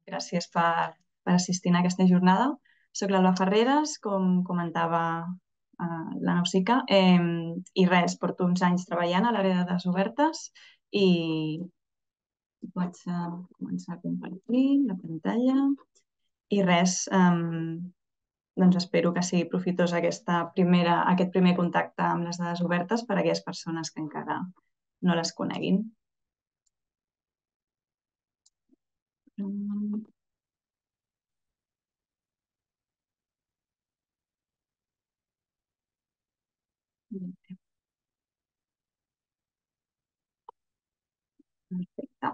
Gràcies per assistir a aquesta jornada. Soc l'Alba Ferreres, com comentava la Nausica, i res, porto uns anys treballant a l'àrea de dades obertes i vaig començar a compartir la pantalla i res, doncs espero que sigui profitós aquest primer contacte amb les dades obertes per a aquelles persones que encara no les coneguin. Perfecte.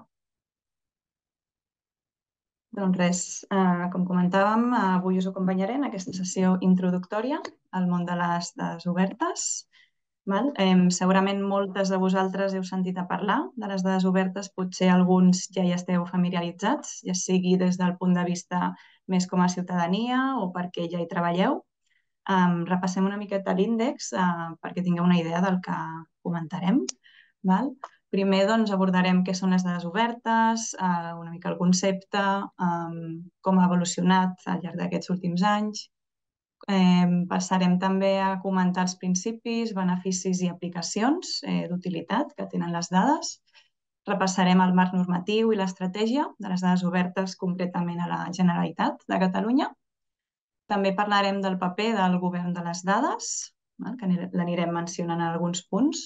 Doncs res, com comentàvem, avui us acompanyaré en aquesta sessió introductòria al món de les dades obertes. Segurament moltes de vosaltres heu sentit a parlar de les dades obertes, potser alguns ja hi esteu familiaritzats, ja sigui des del punt de vista més com a ciutadania o perquè ja hi treballeu. Repassem una miqueta l'índex perquè tingueu una idea del que comentarem. Primer doncs, abordarem què són les dades obertes, una mica el concepte, com ha evolucionat al llarg d'aquests últims anys. Passarem també a comentar els principis, beneficis i aplicacions d'utilitat que tenen les dades. Repassarem el marc normatiu i l'estratègia de les dades obertes concretament a la Generalitat de Catalunya. També parlarem del paper del govern de les dades, que l'anirem mencionant en alguns punts.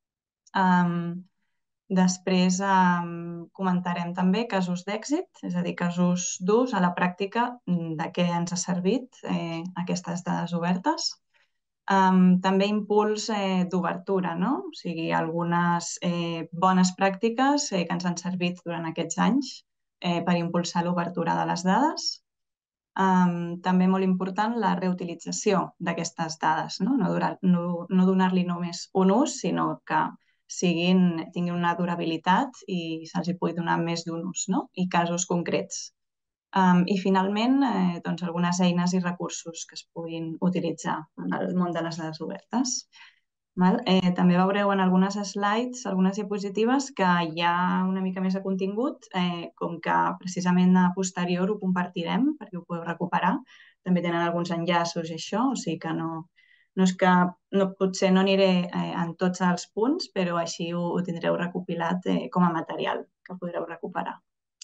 Després comentarem també casos d'èxit, és a dir, casos d'ús a la pràctica de què ens ha servit aquestes dades obertes. També impuls d'obertura, o sigui, algunes bones pràctiques que ens han servit durant aquests anys per impulsar l'obertura de les dades. També molt important la reutilització d'aquestes dades, no donar-li només un ús, sinó que tinguin una durabilitat i se'ls pugui donar més d'un ús, i casos concrets. I finalment, algunes eines i recursos que es puguin utilitzar en el món de les dades obertes. També veureu en algunes slides, algunes diapositives, que hi ha una mica més de contingut, com que precisament a posterior ho compartirem perquè ho podeu recuperar. També tenen alguns enllaços i això, o sigui que potser no aniré en tots els punts, però així ho tindreu recopilat com a material que podreu recuperar.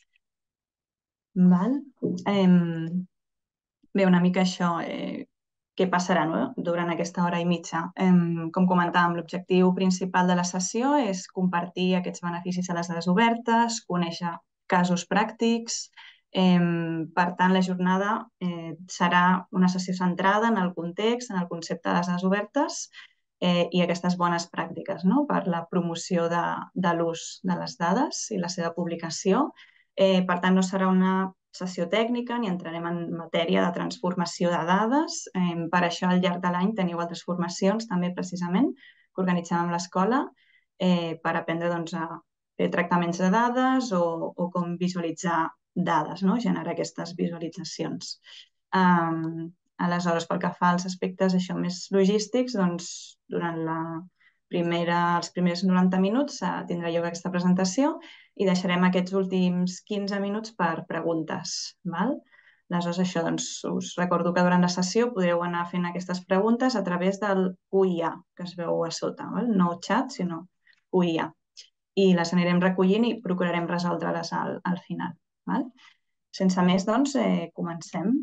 Bé, una mica això, què passarà durant aquesta hora i mitja. Com comentàvem, l'objectiu principal de la sessió és compartir aquests beneficis a les dades obertes, conèixer casos pràctics. Per tant, la jornada serà una sessió centrada en el context, en el concepte de les dades obertes i aquestes bones pràctiques per la promoció de l'ús de les dades i la seva publicació. Per tant, no serà una sessió tècnica ni entrarem en matèria de transformació de dades. Per això, al llarg de l'any teniu altres formacions també precisament que organitzem amb l'escola per aprendre a fer tractaments de dades o com visualitzar dades, generar aquestes visualitzacions. Aleshores, pel que fa als aspectes més logístics, durant els primers 90 minuts tindrà lloc aquesta presentació i deixarem aquests últims 15 minuts per preguntes. Aleshores, us recordo que durant la sessió podreu anar fent aquestes preguntes a través del QIA, que es veu a sota, no xat, sinó QIA. I les anirem recollint i procurarem resoldre-les al final. Sense més, comencem.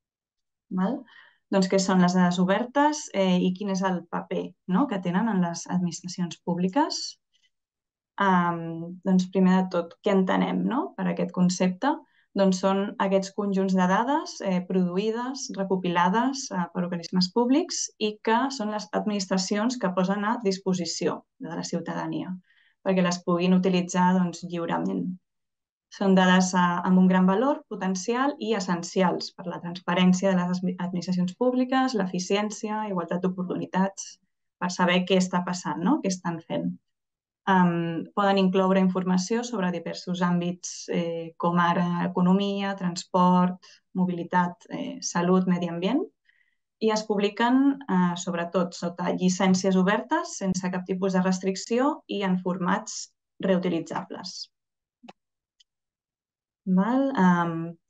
Què són les dades obertes i quin és el paper que tenen en les administracions públiques? Primer de tot, què entenem per aquest concepte? Són aquests conjunts de dades produïdes, recopilades per organismes públics i que són les administracions que posen a disposició de la ciutadania perquè les puguin utilitzar lliurement. Són dades amb un gran valor potencial i essencials per la transparència de les administracions públiques, l'eficiència, igualtat d'oportunitats, per saber què està passant, què estan fent. Poden incloure informació sobre diversos àmbits com ara economia, transport, mobilitat, salut, medi ambient i es publiquen sobretot sota llicències obertes sense cap tipus de restricció i en formats reutilitzables.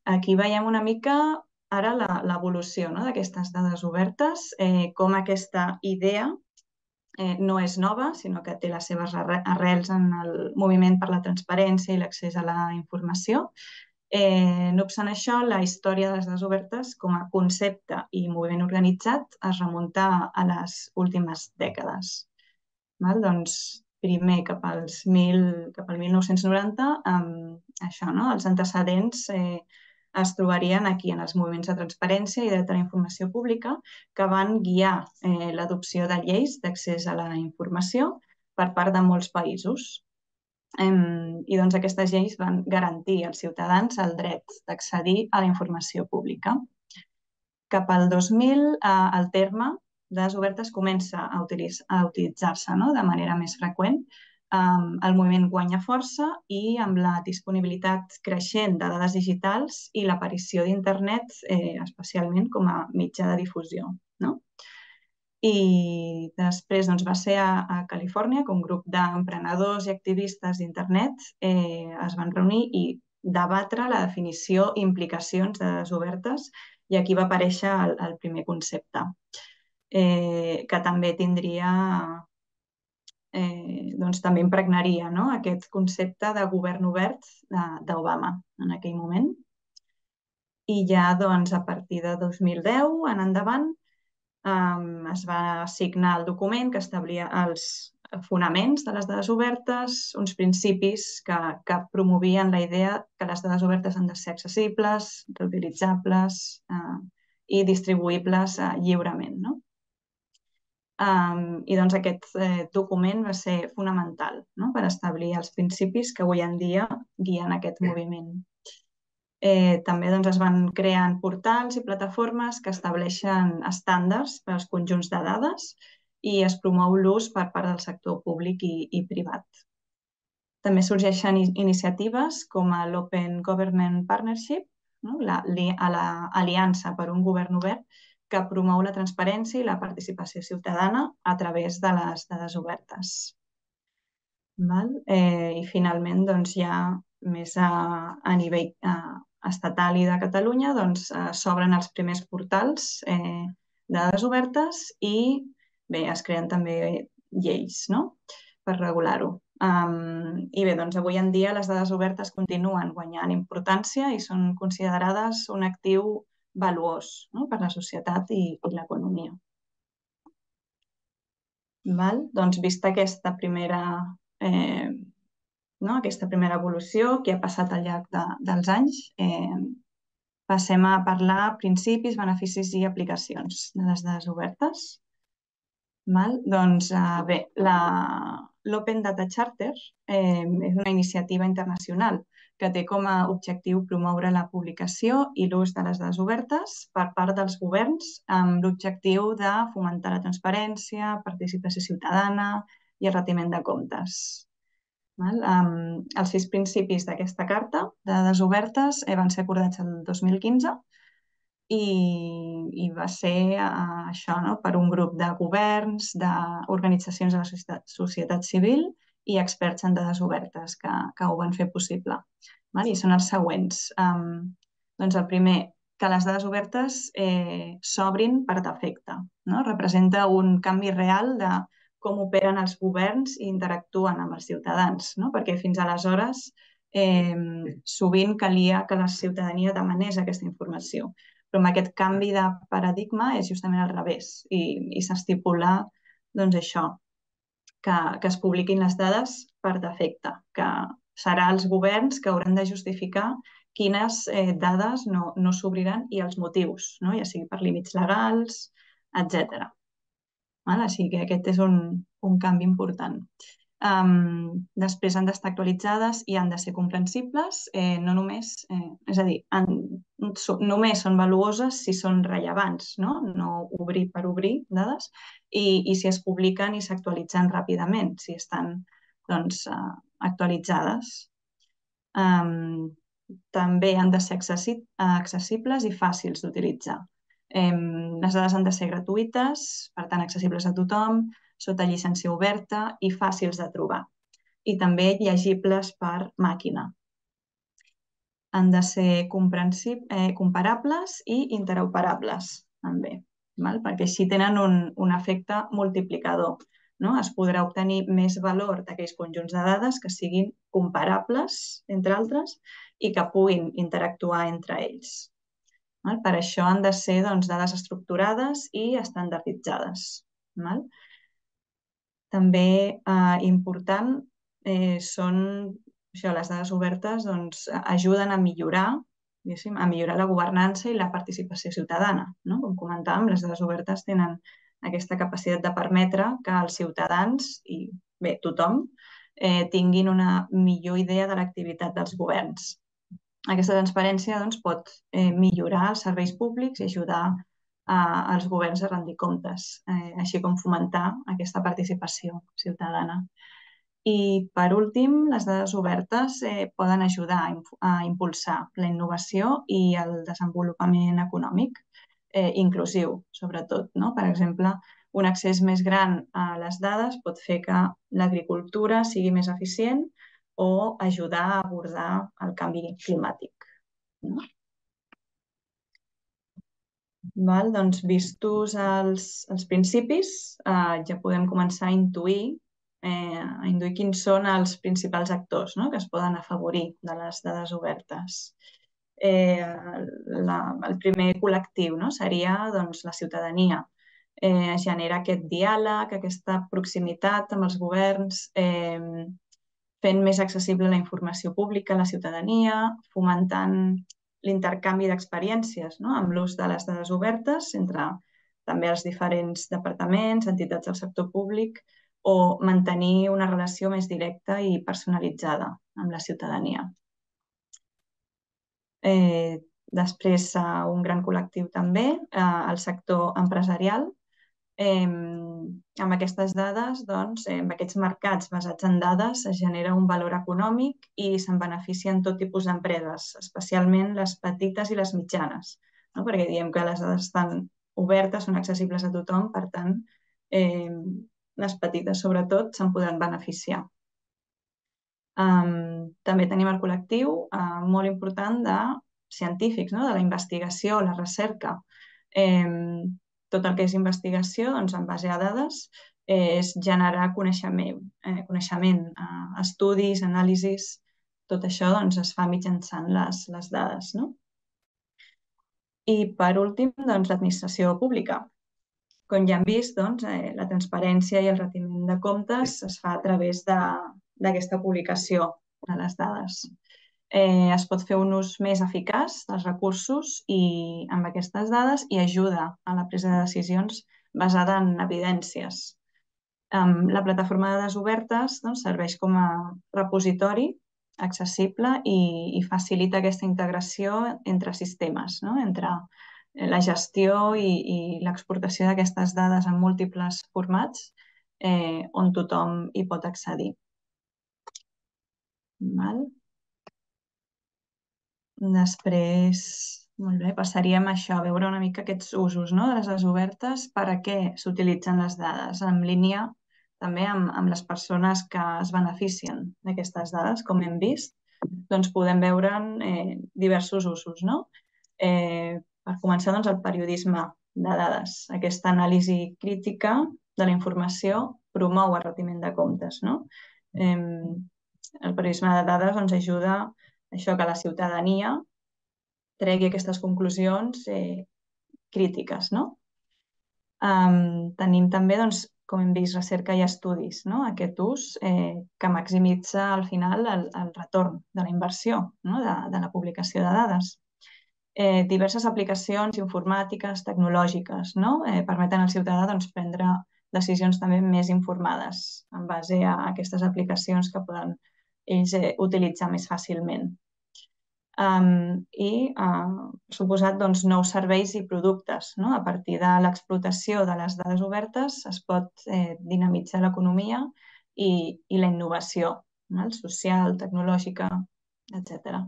Aquí veiem una mica ara l'evolució d'aquestes dades obertes, com aquesta idea no és nova, sinó que té les seves arrels en el moviment per la transparència i l'accés a la informació. No obstant això, la història de les dades obertes com a concepte i moviment organitzat es remunta a les últimes dècades. Doncs, primer cap al 1990, això, els antecedents es trobarien aquí en els moviments de transparència i dret a la informació pública que van guiar l'adopció de lleis d'accés a la informació per part de molts països. I doncs aquestes lleis van garantir als ciutadans el dret d'accedir a la informació pública. Cap al 2000, el terme dades obertes comença a utilitzar-se de manera més freqüent. El moviment guanya força i amb la disponibilitat creixent de dades digitals i l'aparició d'internet, especialment com a mitjà de difusió. I després va ser a Califòrnia que un grup d'emprenedors i activistes d'internet es van reunir i debatre la definició i implicacions de dades obertes, i aquí va aparèixer el primer concepte, que també tindria, també impregnaria aquest concepte de govern obert d'Obama en aquell moment. I ja a partir de 2010 en endavant es va signar el document que establia els fonaments de les dades obertes, uns principis que promovien la idea que les dades obertes han de ser accessibles, reutilitzables i distribuïbles lliurement. I doncs aquest document va ser fonamental per establir els principis que avui en dia guien aquest moviment. També es van crear portals i plataformes que estableixen estàndards per als conjunts de dades i es promou l'ús per part del sector públic i privat. També sorgeixen iniciatives com l'Open Government Partnership, l'Aliança per un Govern Obert, que promou la transparència i la participació ciutadana a través de les dades obertes. I finalment, ja més a nivell estatal i de Catalunya, s'obren els primers portals de dades obertes i es creen també lleis per regular-ho. I bé, avui en dia les dades obertes continuen guanyant importància i són considerades un actiu valuós per a la societat i l'economia. Vista aquesta primera evolució que ha passat al llarg dels anys, passem a parlar principis, beneficis i aplicacions de les dades obertes. Bé, l'Open Data Charter és una iniciativa internacional que té com a objectiu promoure la publicació i l'ús de les dades obertes per part dels governs amb l'objectiu de fomentar la transparència, participació ciutadana i el retiment de comptes. Els 6 principis d'aquesta carta de dades obertes van ser acordats el 2015 i va ser això per un grup de governs, d'organitzacions de la societat civil i experts en dades obertes que ho van fer possible. I són els següents. El primer, que les dades obertes s'obrin per defecte. Representa un canvi real de com operen els governs i interactuen amb els ciutadans, perquè fins aleshores sovint calia que la ciutadania demanés aquesta informació. Però amb aquest canvi de paradigma és justament al revés i s'estipula això, que es publiquin les dades per defecte, que serà els governs que hauran de justificar quines dades no s'obriran i els motius, ja sigui per límits legals, etc. Així que aquest és un canvi important. Després han d'estar actualitzades i han de ser comprensibles, no només, és a dir, només són valuoses si són rellevants, no obrir per obrir dades, i si es publiquen i s'actualitzen ràpidament, si estan actualitzades. També han de ser accessibles i fàcils d'utilitzar. Les dades han de ser gratuïtes, per tant accessibles a tothom, sota llicència oberta i fàcils de trobar. I també llegibles per màquina. Han de ser comparables i interoperables, també, perquè així tenen un efecte multiplicador. Es podrà obtenir més valor d'aquells conjunts de dades que siguin comparables, entre altres, i que puguin interactuar entre ells. Per això han de ser dades estructurades i estandarditzades. També important són les dades obertes, ajuden a millorar la governança i la participació ciutadana. Com comentàvem, les dades obertes tenen aquesta capacitat de permetre que els ciutadans i tothom tinguin una millor idea de l'activitat dels governs. Aquesta transparència pot millorar els serveis públics i ajudar als governs a rendir comptes, així com fomentar aquesta participació ciutadana. I, per últim, les dades obertes poden ajudar a impulsar la innovació i el desenvolupament econòmic inclusiu, sobretot. Per exemple, un accés més gran a les dades pot fer que l'agricultura sigui més eficient o ajudar a abordar el canvi climàtic. Vistos els principis, ja podem començar a intuir quins són els principals actors que es poden afavorir de les dades obertes. El primer col·lectiu seria la ciutadania. Es genera aquest diàleg, aquesta proximitat amb els governs, fent més accessible la informació pública a la ciutadania, fomentant l'intercanvi d'experiències amb l'ús de les dades obertes entre també els diferents departaments, entitats del sector públic, o mantenir una relació més directa i personalitzada amb la ciutadania. Després, un gran col·lectiu també, el sector empresarial. Amb aquestes dades, amb aquests mercats basats en dades, es genera un valor econòmic i se'n beneficien tot tipus d'empreses, especialment les petites i les mitjanes, perquè diem que les dades estan obertes, són accessibles a tothom, per tant, les petites, sobretot, se'n podran beneficiar. També tenim el col·lectiu molt important de científics, de la investigació, la recerca. Tot el que és investigació, en base a dades, és generar coneixement, estudis, anàlisis, tot això es fa mitjançant les dades. I, per últim, l'administració pública. Com ja hem vist, la transparència i el retiment de comptes es fa a través d'aquesta publicació de les dades. Es pot fer un ús més eficaç dels recursos amb aquestes dades i ajuda a la presa de decisions basada en evidències. La plataforma de dades obertes serveix com a repositori accessible i facilita aquesta integració entre sistemes, entre la gestió i l'exportació d'aquestes dades en múltiples formats on tothom hi pot accedir. Després, molt bé, passaríem a això, a veure una mica aquests usos de les dades obertes, per a què s'utilitzen les dades, en línia també amb les persones que es beneficien d'aquestes dades, com hem vist, podem veure'n diversos usos. Per començar, el periodisme de dades. Aquesta anàlisi crítica de la informació promou el retiment de comptes. El periodisme de dades ajuda a això, que la ciutadania tregui aquestes conclusions crítiques. Tenim també, com hem vist, recerca i estudis, aquest ús que maximitza al final el retorn de la inversió de la publicació de dades. Diverses aplicacions informàtiques, tecnològiques, permeten al ciutadà prendre decisions també més informades en base a aquestes aplicacions que poden ells utilitzar més fàcilment. I, per suposat, nous serveis i productes. A partir de l'explotació de les dades obertes es pot dinamitzar l'economia i la innovació social, tecnològica, etc.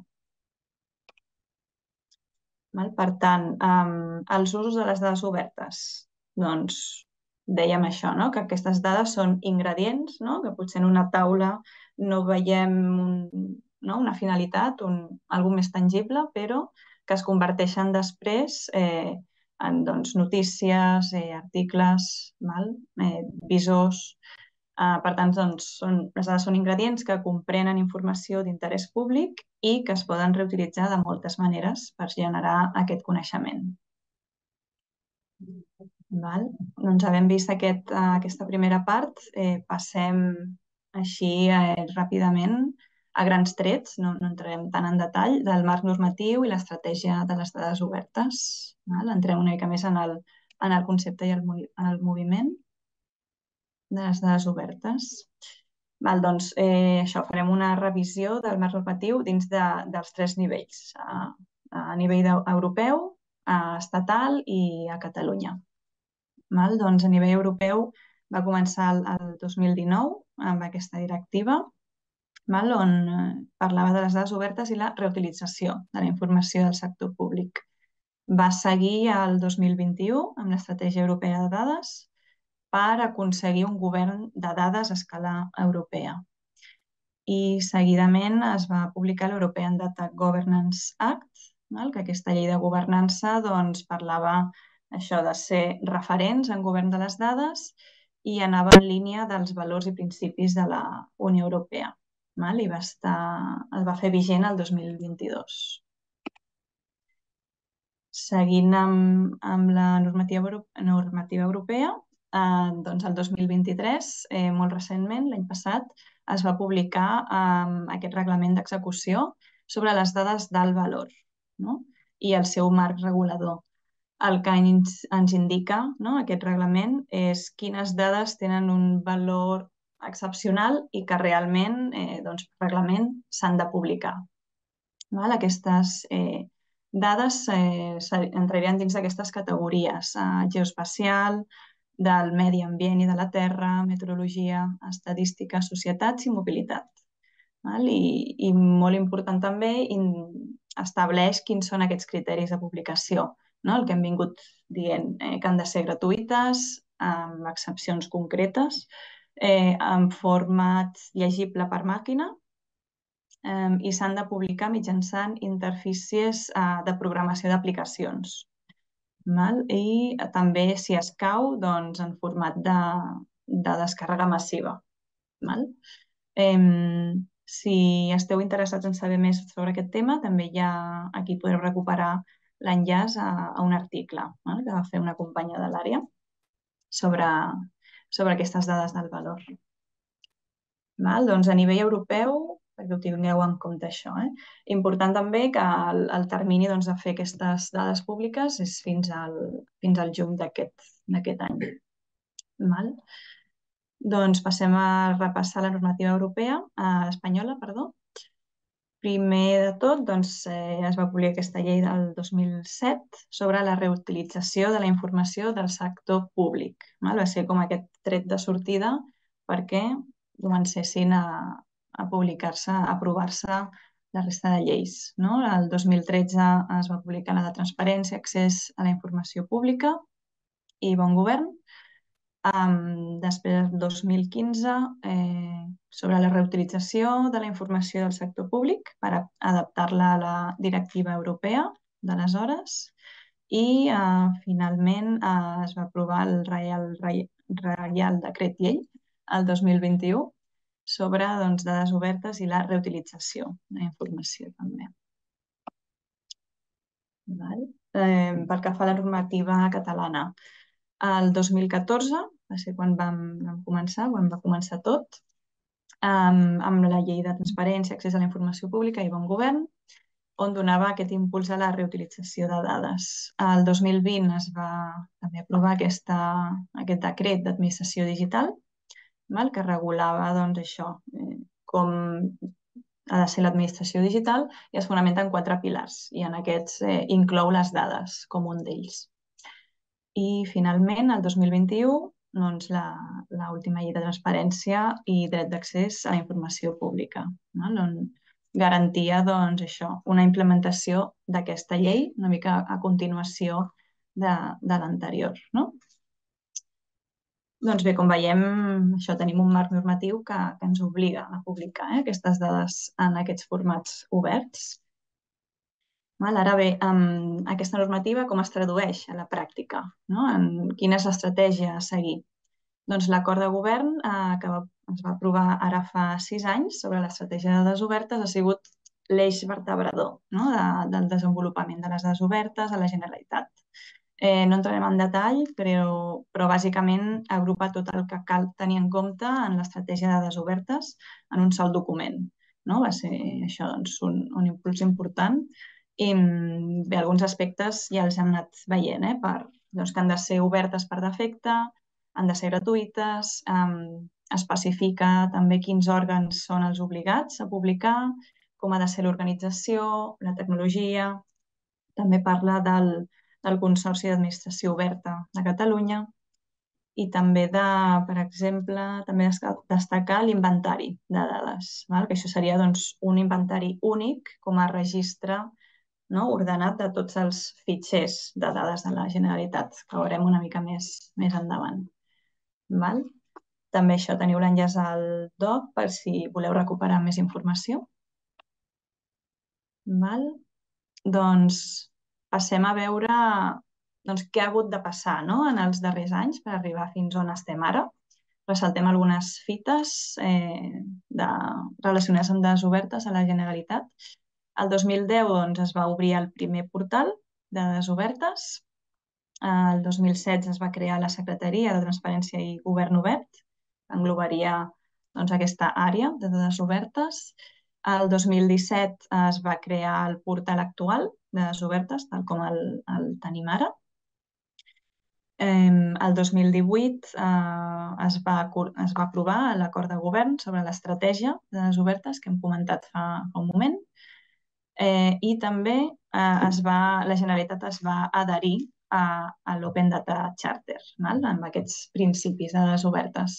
Per tant, els usos de les dades obertes. Dèiem això, que aquestes dades són ingredients, que potser en una taula no veiem una finalitat, alguna més tangible, però que es converteixen després en notícies, articles, visors. Per tant, les dades són ingredients que comprenen informació d'interès públic i que es poden reutilitzar de moltes maneres per generar aquest coneixement. Doncs havent vist aquesta primera part, passem així ràpidament a grans trets, no entrarem tant en detall, del marc normatiu i l'estratègia de les dades obertes. Entrem una mica més en el concepte i en el moviment de les dades obertes. Doncs això, farem una revisió del marc normatiu dins dels 3 nivells, a nivell europeu, estatal i a Catalunya. Doncs a nivell europeu va començar el 2019 amb aquesta directiva, on parlava de les dades obertes i la reutilització de la informació del sector públic. Va seguir el 2021 amb l'Estratègia Europea de Dades per aconseguir un govern de dades a escala europea. I seguidament es va publicar l'European Data Governance Act, que aquesta llei de governança parlava això de ser referents en govern de les dades i anava en línia dels valors i principis de la Unió Europea. I es va fer vigent el 2022. Seguint amb la normativa europea, doncs el 2023, molt recentment, l'any passat, es va publicar aquest reglament d'execució sobre les dades d'alt valor i el seu marc regulador. El que ens indica aquest reglament és quines dades tenen un valor excepcional i que realment, per reglament, s'han de publicar. Aquestes dades entrarien dins d'aquestes categories: geoespacial, del medi ambient i de la terra, meteorologia, estadística, societats i mobilitat. I molt important també, estableix quins són aquests criteris de publicació, el que hem vingut dient, que han de ser gratuïtes, amb excepcions concretes, en format llegible per màquina, i s'han de publicar mitjançant interfícies de programació d'aplicacions. I també, si escau, en format de descàrrega massiva. Si esteu interessats en saber més sobre aquest tema, també aquí podreu recuperar l'enllaç a un article que va fer una companya de l'àrea sobre aquestes dades del valor. Doncs a nivell europeu, perquè ho tingueu en compte això, important també que el termini de fer aquestes dades públiques és fins al juny d'aquest any. Doncs passem a repassar la normativa europea, espanyola, perdó. Primer de tot, es va publicar aquesta llei del 2007 sobre la reutilització de la informació del sector públic. Va ser com aquest tret de sortida perquè comencessin a publicar-se, a aprovar-se la resta de lleis. El 2013 es va publicar la de transparència, accés a la informació pública i bon govern. Després, el 2015, sobre la reutilització de la informació del sector públic per adaptar-la a la directiva europea d'aleshores. I finalment es va aprovar el Reial Decret Llei el 2021 sobre dades obertes i la reutilització de la informació també. Pel que fa a la normativa catalana, el 2014 va ser quan va començar tot, amb la llei de transparència, accés a la informació pública i bon govern, on donava aquest impuls a la reutilització de dades. El 2020 es va també aprovar aquest decret d'administració digital, que regulava això, com ha de ser l'administració digital, i es fonamenta en 4 pilars, i en aquests inclou les dades com un d'ells. I finalment, el 2021, l'última llei de transparència i dret d'accés a la informació pública, on garantia una implementació d'aquesta llei una mica a continuació de l'anterior. Doncs bé, com veiem, això tenim un marc normatiu que ens obliga a publicar aquestes dades en aquests formats oberts. Ara bé, aquesta normativa com es tradueix a la pràctica, no? En quina és l'estratègia a seguir? Doncs l'acord de govern que es va aprovar ara fa 6 anys sobre l'estratègia de dades obertes ha sigut l'eix vertebrador, no? Del desenvolupament de les dades obertes a la Generalitat. No entrarem en detall, però bàsicament agrupa tot el que cal tenir en compte en l'estratègia de dades obertes en un sol document. No? Va ser això doncs, un impuls important i bé, alguns aspectes ja els hem anat veient, doncs, que han de ser obertes per defecte, han de ser gratuïtes, especifica també quins òrgans són els obligats a publicar, com ha de ser l'organització, la tecnologia, també parla del Consorci d'Administració Oberta de Catalunya i també per exemple, també destacar l'inventari de dades, que això seria doncs, un inventari únic com a registre, no, ordenat de tots els fitxers de dades de la Generalitat, que veurem una mica més endavant. Val? També això teniu l'enllaç al doc per si voleu recuperar més informació. Val? Doncs passem a veure doncs, què ha hagut de passar, no? En els darrers anys per arribar fins on estem ara. Ressaltem algunes fites relacionades amb dades obertes a la Generalitat. El 2010 doncs, es va obrir el primer portal de dades obertes. El 2016 es va crear la Secretaria de Transparència i Govern Obert, que englobaria doncs, aquesta àrea de dades obertes. El 2017 es va crear el portal actual de dades obertes, tal com el tenim ara. El 2018 es va aprovar l'acord de govern sobre l'estratègia de dades obertes que hem comentat fa un moment. I també la Generalitat es va adherir a l'Open Data Charter, amb aquests principis de dades obertes.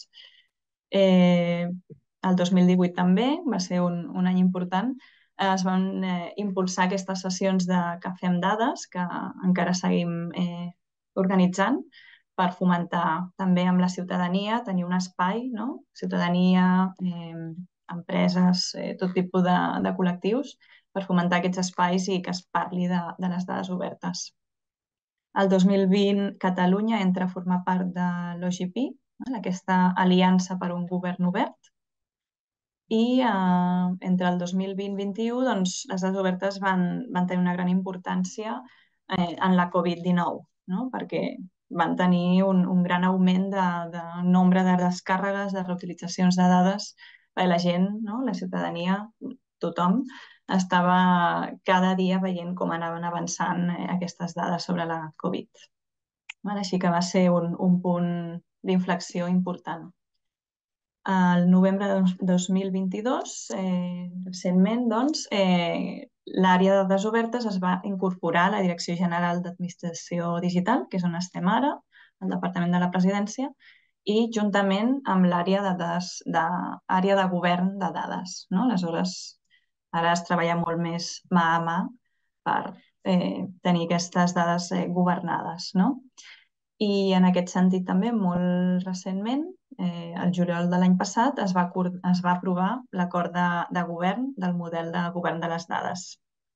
El 2018 també va ser un any important. Es van impulsar aquestes sessions de Cafè amb Dades, que encara seguim organitzant, per fomentar també amb la ciutadania, tenir un espai, no? Ciutadania, empreses, tot tipus de col·lectius, per fomentar aquests espais i que es parli de les dades obertes. El 2020 Catalunya entra a formar part de l'OGP, aquesta aliança per un govern obert, i entre el 2020 i 2021 doncs, les dades obertes van tenir una gran importància en la Covid-19, no? Perquè van tenir un gran augment de nombre de descàrregues, de reutilitzacions de dades, perquè la gent, no? La ciutadania, tothom, estava cada dia veient com anaven avançant aquestes dades sobre la Covid. Així que va ser un punt d'inflexió important. El novembre de 2022, recentment, doncs, l'àrea de dades obertes es va incorporar a la Direcció General d'Administració Digital, que és on estem ara, al Departament de la Presidència, i juntament amb l'àrea de govern de dades. No? Aleshores, ara es treballa molt més mà a mà per tenir aquestes dades governades. No? I en aquest sentit també, molt recentment, el juliol de l'any passat, es va aprovar l'acord de govern del model de govern de les dades.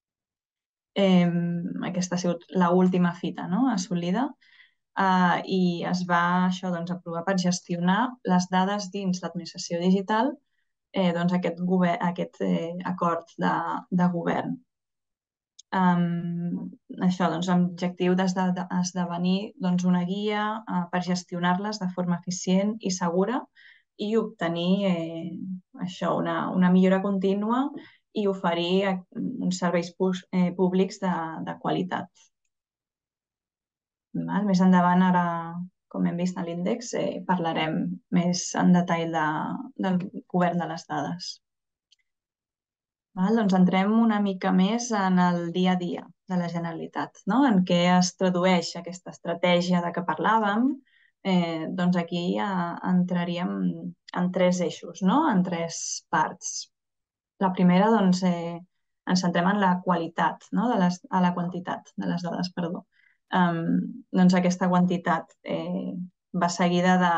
Aquesta ha sigut l'última fita, no? Assolida i es va aprovar per gestionar les dades dins l'administració digital, doncs aquest acord de govern. Això, doncs, amb l'objectiu d'esdevenir una guia per gestionar-les de forma eficient i segura i obtenir una millora contínua i oferir uns serveis públics de qualitat. Més endavant, ara, com hem vist a l'índex, parlarem més en detall del govern de les dades. Doncs entrem una mica més en el dia a dia de la Generalitat, no? En què es tradueix aquesta estratègia de què parlàvem. Doncs aquí entraríem en 3 eixos, no? En 3 parts. La primera, doncs, ens centrem en la qualitat, no? A la quantitat de les dades, perdó. Doncs aquesta quantitat va seguida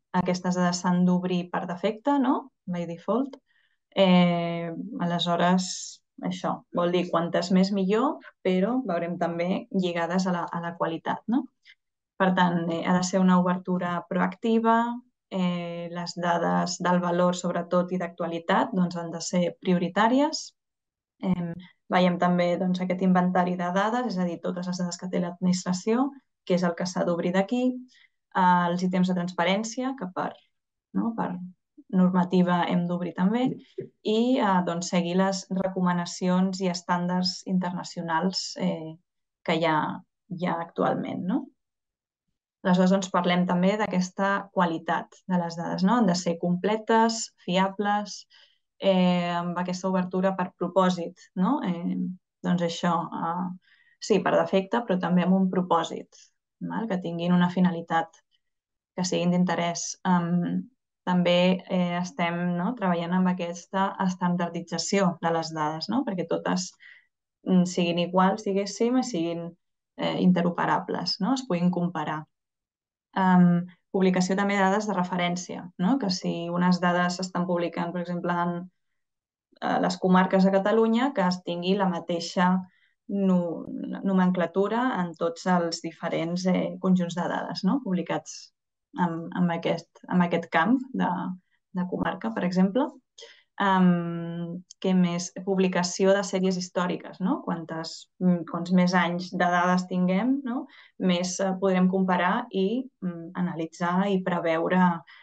aquestes dades s'han d'obrir per defecte, no? By default. Aleshores, això vol dir quantes més millor, però veurem també lligades a la qualitat, no? Per tant, ha de ser una obertura proactiva, les dades del valor, sobretot, i d'actualitat, doncs, han de ser prioritàries. Veiem també doncs, aquest inventari de dades, és a dir, totes les dades que té l'administració, que és el que s'ha d'obrir d'aquí, els ítems de transparència, que per normativa hem d'obrir també, i doncs, seguir les recomanacions i estàndards internacionals que hi ha actualment, no? Aleshores, doncs, parlem també d'aquesta qualitat de les dades, no? Han de ser completes, fiables, amb aquesta obertura per propòsit, no? Doncs això, sí, per defecte, però també amb un propòsit, que tinguin una finalitat, que siguin d'interès. També estem treballant amb aquesta estandardització de les dades, no? Perquè totes siguin iguals, diguéssim, i siguin interoperables, no? Es puguin comparar. Publicació també de dades de referència, no? Que si unes dades s'estan publicant, per exemple, en les comarques de Catalunya, que es tingui la mateixa nomenclatura en tots els diferents conjunts de dades, no? Publicats en aquest camp de comarca, per exemple. Què més? Publicació de sèries històriques, no? Quants més anys de dades tinguem, no? Més podrem comparar i analitzar i preveure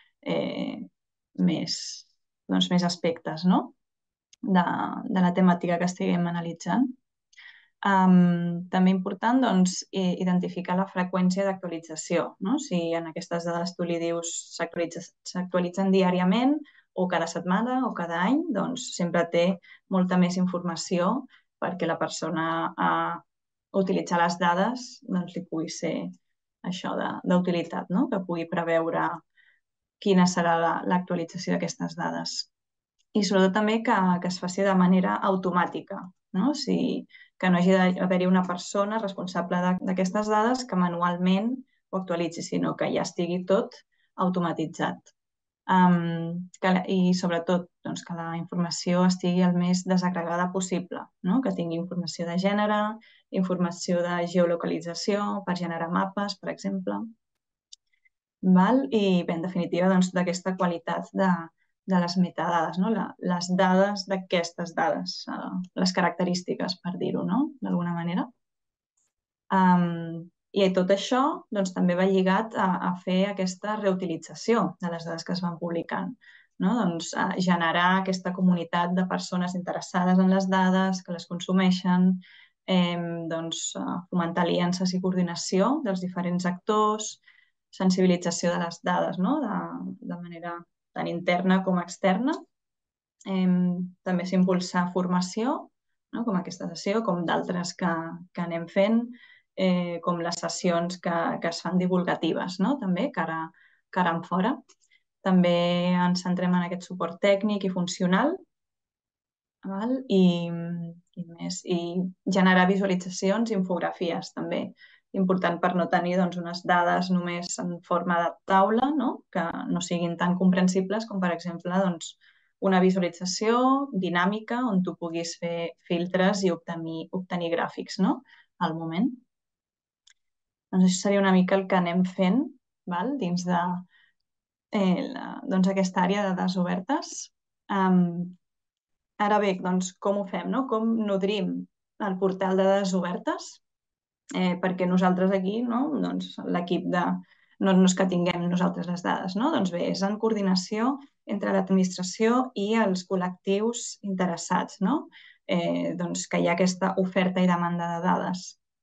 més aspectes, no? de la temàtica que estiguem analitzant. També important doncs, identificar la freqüència d'actualització, no? Si en aquestes dades tu li dius s'actualitzen diàriament o cada setmana o cada any, doncs sempre té molta més informació perquè la persona a utilitzar les dades doncs, li pugui ser això d'utilitat, no? Que pugui preveure quina serà l'actualització d'aquestes dades. I sobretot també que es faci de manera automàtica, no? Que no hagi d'haver-hi una persona responsable d'aquestes dades que manualment ho actualitzi, sinó que ja estigui tot automatitzat. I sobretot doncs, que la informació estigui el més desagregada possible, no? Que tingui informació de gènere, informació de geolocalització per generar mapes, per exemple. I bé, en definitiva, doncs, d'aquesta qualitat de les metadades, no? Les dades d'aquestes dades, les característiques, per dir-ho, no? D'alguna manera. I tot això doncs, també va lligat a fer aquesta reutilització de les dades que es van publicant. No? Doncs, generar aquesta comunitat de persones interessades en les dades, que les consumeixen, fomentar aliances i coordinació dels diferents actors, sensibilització de les dades, no? De manera tant interna com externa. També s'impulsa formació, no? Com aquesta sessió, com d'altres que anem fent, com les sessions que es fan divulgatives, no? També cara en fora. També ens centrem en aquest suport tècnic i funcional, i generar visualitzacions i infografies també. Important per no tenir doncs, unes dades només en forma de taula, no? Que no siguin tan comprensibles com, per exemple, doncs, una visualització dinàmica on tu puguis fer filtres i obtenir gràfics, no? Al moment. Doncs això seria una mica el que anem fent dins de aquesta àrea de dades obertes. Ara bé, doncs, com ho fem, no? Com nodrim el portal de dades obertes? Perquè nosaltres aquí, no? Doncs l'equip no és que tinguem nosaltres les dades, no? Doncs bé, és en coordinació entre l'administració i els col·lectius interessats, no? Doncs que hi ha aquesta oferta i demanda de dades.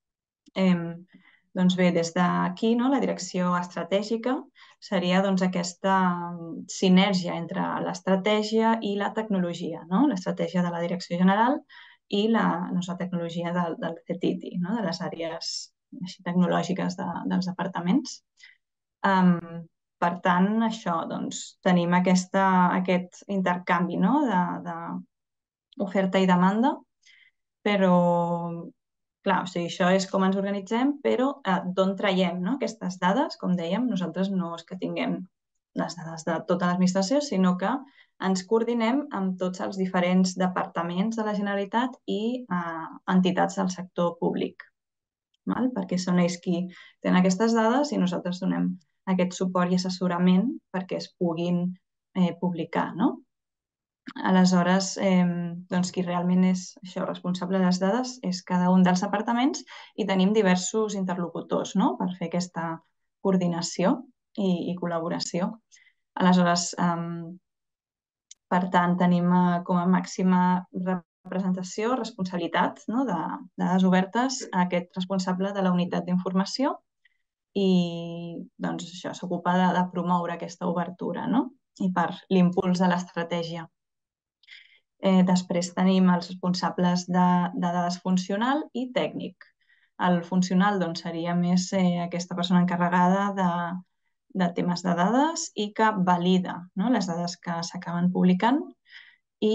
Doncs bé, des d'aquí, no, la direcció estratègica seria doncs, aquesta sinergia entre l'estratègia i la tecnologia, no? L'estratègia de la direcció general i la tecnologia del CETITI, no? De les àrees tecnològiques dels departaments. Per tant, això, doncs, tenim aquest intercanvi, no? D'oferta i demanda, però clar, o sigui, això és com ens organitzem, però d'on traiem, no? Aquestes dades, com dèiem, nosaltres no és que tinguem les dades de tota l'administració, sinó que ens coordinem amb tots els diferents departaments de la Generalitat i entitats del sector públic, perquè són ells qui tenen aquestes dades i nosaltres donem aquest suport i assessorament perquè es puguin publicar, no? Aleshores, doncs qui realment és responsable de les dades és cada un dels departaments i tenim diversos interlocutors, no?, per fer aquesta coordinació i col·laboració. Aleshores, per tant, tenim com a màxima representació, responsabilitat, no?, de dades obertes a aquest responsable de la unitat d'informació i doncs això s'ocupa de promoure aquesta obertura, no?, i per l'impuls de l'estratègia. Després tenim els responsables de dades funcional i tècnic. El funcional doncs, seria més aquesta persona encarregada de temes de dades i que valida, no?, les dades que s'acaben publicant. I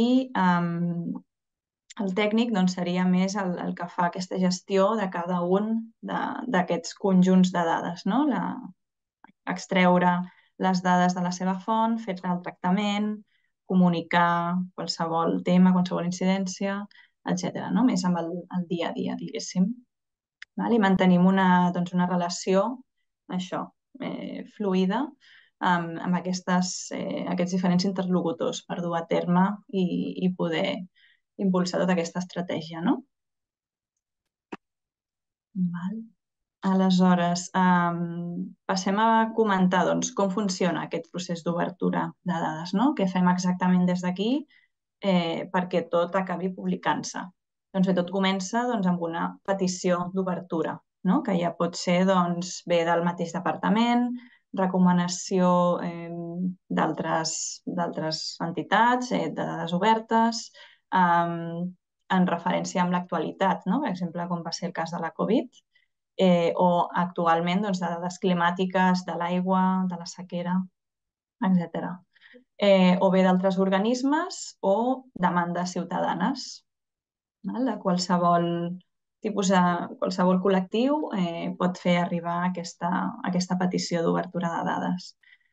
el tècnic doncs, seria més el que fa aquesta gestió de cada un d'aquests conjunts de dades, no?, extreure les dades de la seva font, fer-ne el tractament, comunicar qualsevol tema, qualsevol incidència, etc. Més amb el dia a dia, diguéssim. I mantenim una relació fluida amb aquests diferents interlocutors per dur a terme i poder impulsar tota aquesta estratègia. Aleshores, passem a comentar com funciona aquest procés d'obertura de dades, no? Què fem exactament des d'aquí perquè tot acabi publicant-se. Doncs bé, tot comença amb una petició d'obertura, que ja pot ser bé del mateix departament, recomanació d'altres entitats, de dades obertes, en referència amb l'actualitat, per exemple, com va ser el cas de la Covid, o actualment de dades climàtiques, de l'aigua, de la sequera, etc. O bé d'altres organismes o demandes ciutadanes, de qualsevol tipus qualsevol col·lectiu pot fer arribar aquesta petició d'obertura de dades.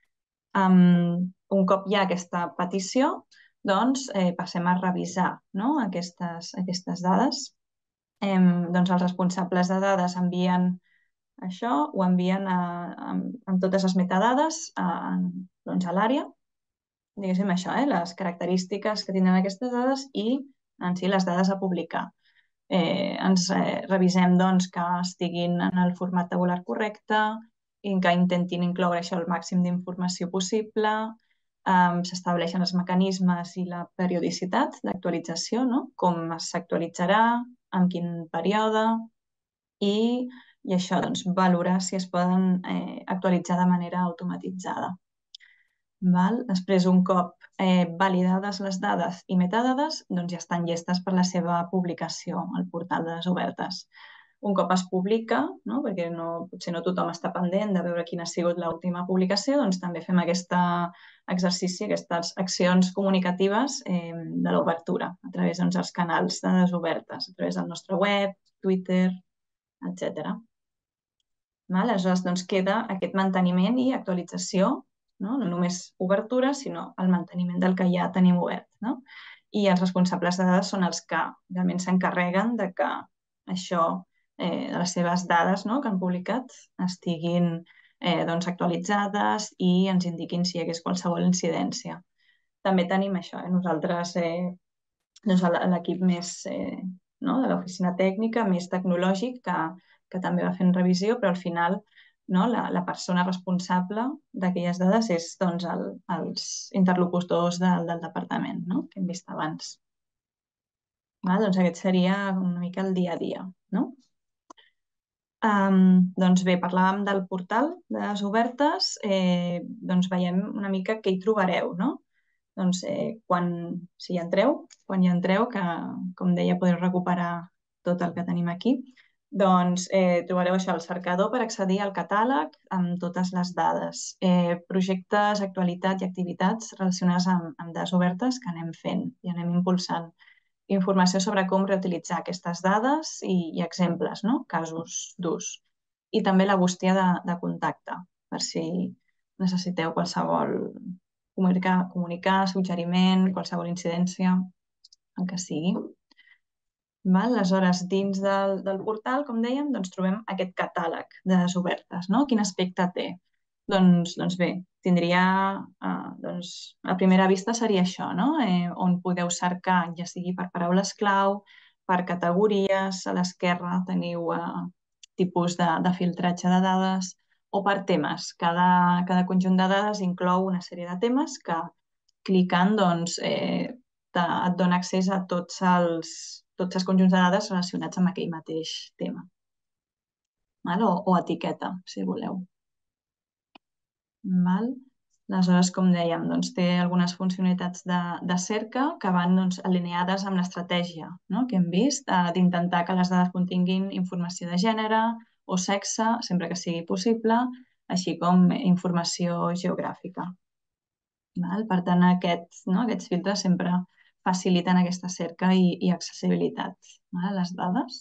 Un cop hi ha aquesta petició, doncs passem a revisar aquestes dades. Doncs els responsables de dades envien això, ho envien amb totes les metadades a l'àrea, diguéssim això, les característiques que tindran aquestes dades i en si les dades a publicar. Ens revisem que estiguin en el format tabular correcte i que intentin incloure això el màxim d'informació possible. S'estableixen els mecanismes i la periodicitat d'actualització, com s'actualitzarà, en quin període i això, valorar si es poden actualitzar de manera automatitzada. Després, un cop validades les dades i metadades, ja estan llestes per la seva publicació al portal de dades obertes. Un cop es publica, perquè potser no tothom està pendent de veure quina ha sigut l'última publicació, doncs també fem aquest exercici, aquestes accions comunicatives de l'obertura a través dels canals de dades obertes, a través del nostre web, Twitter, etc. Aleshores, queda aquest manteniment i actualització, no només obertura, sinó el manteniment del que ja tenim obert. I els responsables de dades són els que realment s'encarreguen de que això, de les seves dades que han publicat, estiguin actualitzades i ens indiquin si hi hagués qualsevol incidència. També tenim això, nosaltres, l'equip més de l'oficina tècnica, més tecnològic, que també va fent revisió, però al final la persona responsable d'aquelles dades és els interlocutors del departament que hem vist abans. Doncs aquest seria una mica el dia a dia. Doncs bé, parlàvem del portal de dades obertes, doncs veiem una mica què hi trobareu, Doncs si hi entreu, quan hi entreu, que com deia podeu recuperar tot el que tenim aquí, doncs trobareu això, el cercador per accedir al catàleg amb totes les dades, projectes, actualitat i activitats relacionades amb dades obertes que anem fent i anem impulsant. Informació sobre com reutilitzar aquestes dades i exemples, casos d'ús. I també la bústia de contacte, per si necessiteu qualsevol comunicar, suggeriment, qualsevol incidència, el que sigui. Aleshores, dins del portal, com dèiem, doncs trobem aquest catàleg de dades obertes. No? Quin aspecte té? Doncs bé, tindria, a primera vista seria això, no? On podeu cercar, ja sigui per paraules clau, per categories, a l'esquerra teniu tipus de filtratge de dades o per temes. Cada conjunt de dades inclou una sèrie de temes que clicant doncs, et dona accés a tots els conjunts de dades relacionats amb aquell mateix tema. O etiqueta, si voleu. Aleshores, com dèiem, doncs, té algunes funcionalitats de cerca que van alineades amb l'estratègia que hem vist, d'intentar que les dades continguin informació de gènere o sexe, sempre que sigui possible, així com informació geogràfica. Per tant, aquests filtres sempre faciliten aquesta cerca i accessibilitat a les dades.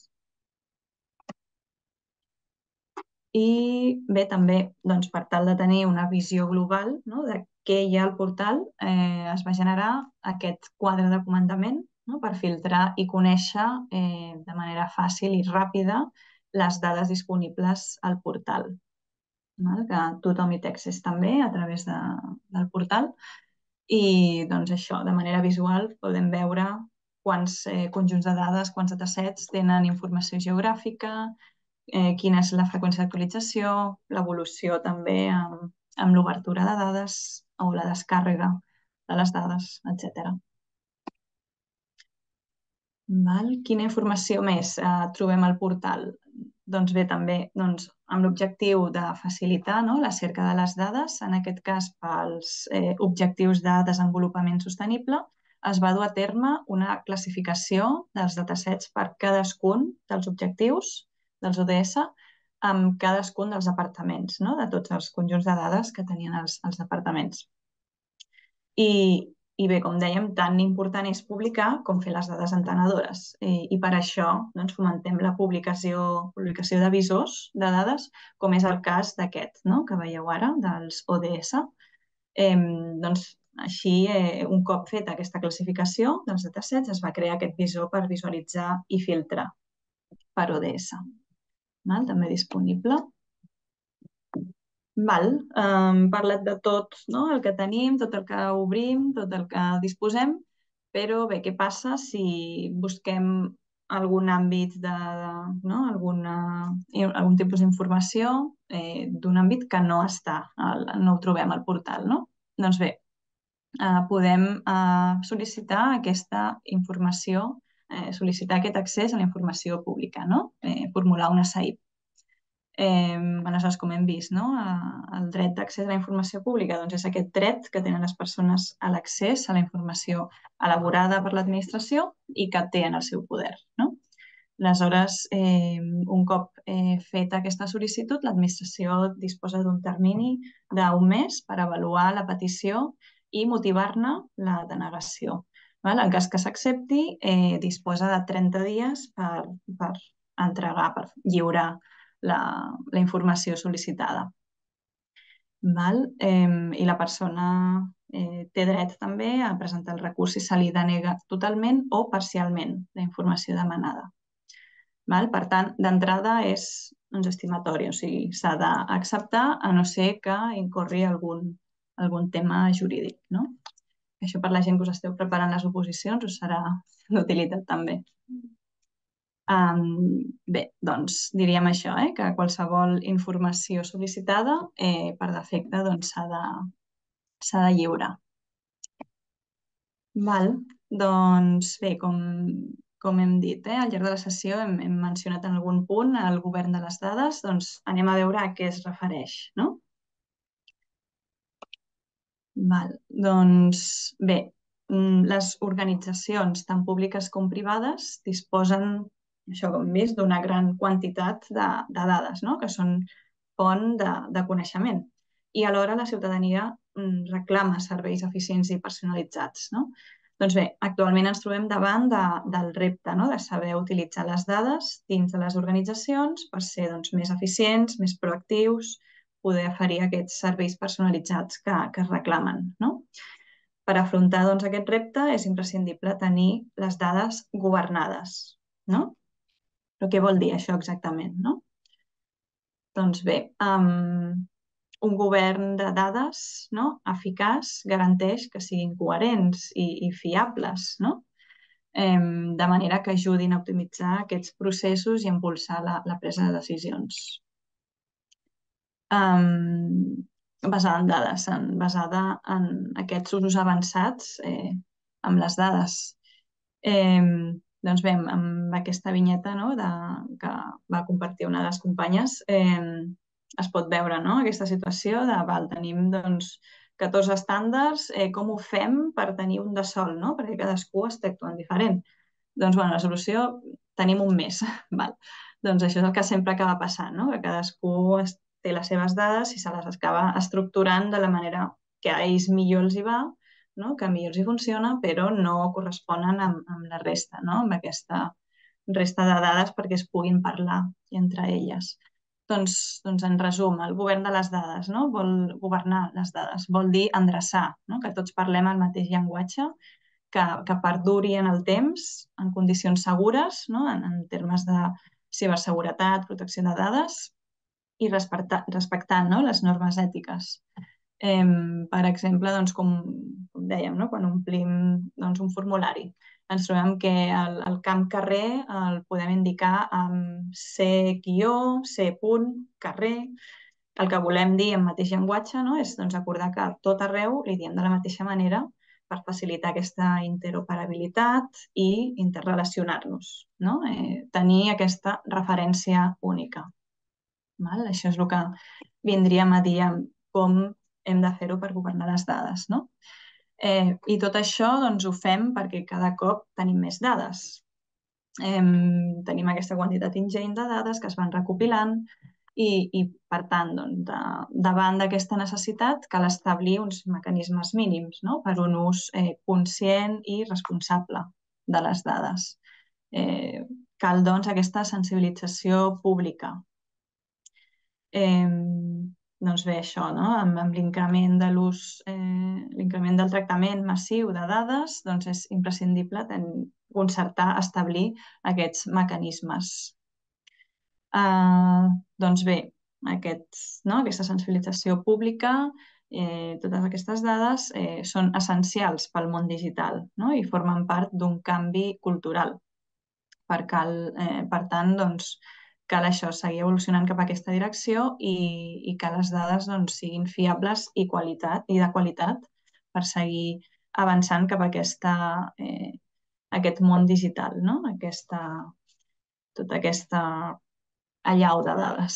I bé, també per tal de tenir una visió global de què hi ha al portal, es va generar aquest quadre de comandament per filtrar i conèixer de manera fàcil i ràpida les dades disponibles al portal, que tothom hi té accés també a través del portal. I això, de manera visual, podem veure quants conjunts de dades, quants datasets tenen informació geogràfica, quina és la freqüència d'actualització, l'evolució també amb l'obertura de dades o la descàrrega de les dades, etc. Quina informació més trobem al portal? Doncs bé, també amb l'objectiu de facilitar la cerca de les dades, en aquest cas pels objectius de desenvolupament sostenible, es va dur a terme una classificació dels datasets per cadascun dels objectius dels ODS amb cadascun dels departaments, de tots els conjunts de dades que tenien els departaments. I bé, com dèiem, tan important és publicar com fer les dades entenedores. I per això fomentem la publicació d'avisos de dades, com és el cas d'aquest, que veieu ara, dels ODS. Així, un cop feta aquesta classificació dels datasets, es va crear aquest visor per visualitzar i filtrar per ODS. També disponible. Hem parlat de tot el que tenim, tot el que obrim, tot el que disposem, però bé, què passa si busquem algun àmbit algun tipus d'informació d'un àmbit que no ho trobem al portal, no? Doncs bé, podem sol·licitar aquesta informació, sol·licitar aquest accés a la informació pública, formular una SAIP. Aleshores, com hem vist, el dret d'accés a la informació pública és aquest dret que tenen les persones a l'accés a la informació elaborada per l'administració i que té en el seu poder. Aleshores, un cop feta aquesta sol·licitud, l'administració disposa d'un termini d'un mes per avaluar la petició i motivar-ne la denegació. En cas que s'accepti, disposa de 30 dies per entregar, per lliurar la informació sol·licitada. I la persona té dret també a presentar el recurs si se li denega totalment o parcialment la informació demanada. Per tant, d'entrada és estimatori, o sigui, s'ha d'acceptar a no ser que incorri algun tema jurídic. Això per la gent que us esteu preparant les oposicions us serà d'utilitat també. Bé, doncs diríem això, que qualsevol informació sol·licitada per defecte s'ha de lliurar. Doncs bé, com hem dit, al llarg de la sessió hem mencionat en algun punt el govern de les dades, doncs anem a veure a què es refereix, no? Doncs bé, les organitzacions tant públiques com privades disposen, això com hem vist, d'una gran quantitat de dades, que són font de coneixement. I alhora la ciutadania reclama serveis eficients i personalitzats. Doncs bé, actualment ens trobem davant del repte de saber utilitzar les dades dins de les organitzacions per ser més eficients, més proactius, poder oferir aquests serveis personalitzats que es reclamen, no? Per afrontar doncs, aquest repte és imprescindible tenir les dades governades, no? Però què vol dir això exactament, no? Doncs bé, un govern de dades, no, eficaç garanteix que siguin coherents i fiables, no? De manera que ajudin a optimitzar aquests processos i impulsar la presa de decisions. Basada en dades, basada en aquests usos avançats amb les dades. Doncs bé, amb aquesta vinyeta, no, que va compartir una de les companyes, es pot veure, no, aquesta situació de, tenim doncs, 14 estàndards, com ho fem per tenir un de sol, no? Perquè cadascú està actuant diferent. Doncs, la solució, tenim un mes. Val. Doncs això és el que sempre acaba passant, no? Que cadascú té les seves dades i se les acaba estructurant de la manera que a ells millor els hi va, no? Que millor els hi funciona, però no corresponen amb la resta, no? Amb aquesta resta de dades perquè es puguin parlar entre elles. Doncs en resum, el govern de les dades, no? Vol governar les dades, vol dir endreçar, no? Que tots parlem el mateix llenguatge, que perduri en el temps, en condicions segures, no? En termes de ciberseguretat, protecció de dades i respectant, no? Les normes ètiques. Per exemple, doncs, com dèiem, no? Quan omplim doncs, un formulari, ens trobem que el camp carrer el podem indicar amb C guió, C punt, carrer. El que volem dir en mateix llenguatge, no? És doncs, acordar que tot arreu li diem de la mateixa manera per facilitar aquesta interoperabilitat i interrelacionar-nos, no? Tenir aquesta referència única. Val? Això és el que vindríem a dir com hem de fer-ho per governar les dades, no? I tot això doncs, ho fem perquè cada cop tenim més dades. Tenim aquesta quantitat ingent de dades que es van recopilant i per tant, doncs, davant d'aquesta necessitat cal establir uns mecanismes mínims, no? Per un ús conscient i responsable de les dades. Cal, doncs, aquesta sensibilització pública. Doncs bé, això, no? Amb l'increment de l'ús, l'increment del tractament massiu de dades, doncs és imprescindible concertar, establir aquests mecanismes. Doncs bé, aquesta sensibilització pública, totes aquestes dades són essencials pel món digital, no? I formen part d'un canvi cultural. Per tant, doncs, cal això, seguir evolucionant cap a aquesta direcció i que les dades doncs, siguin fiables i de qualitat per seguir avançant cap a aquest món digital, no? Tota aquesta allau de dades.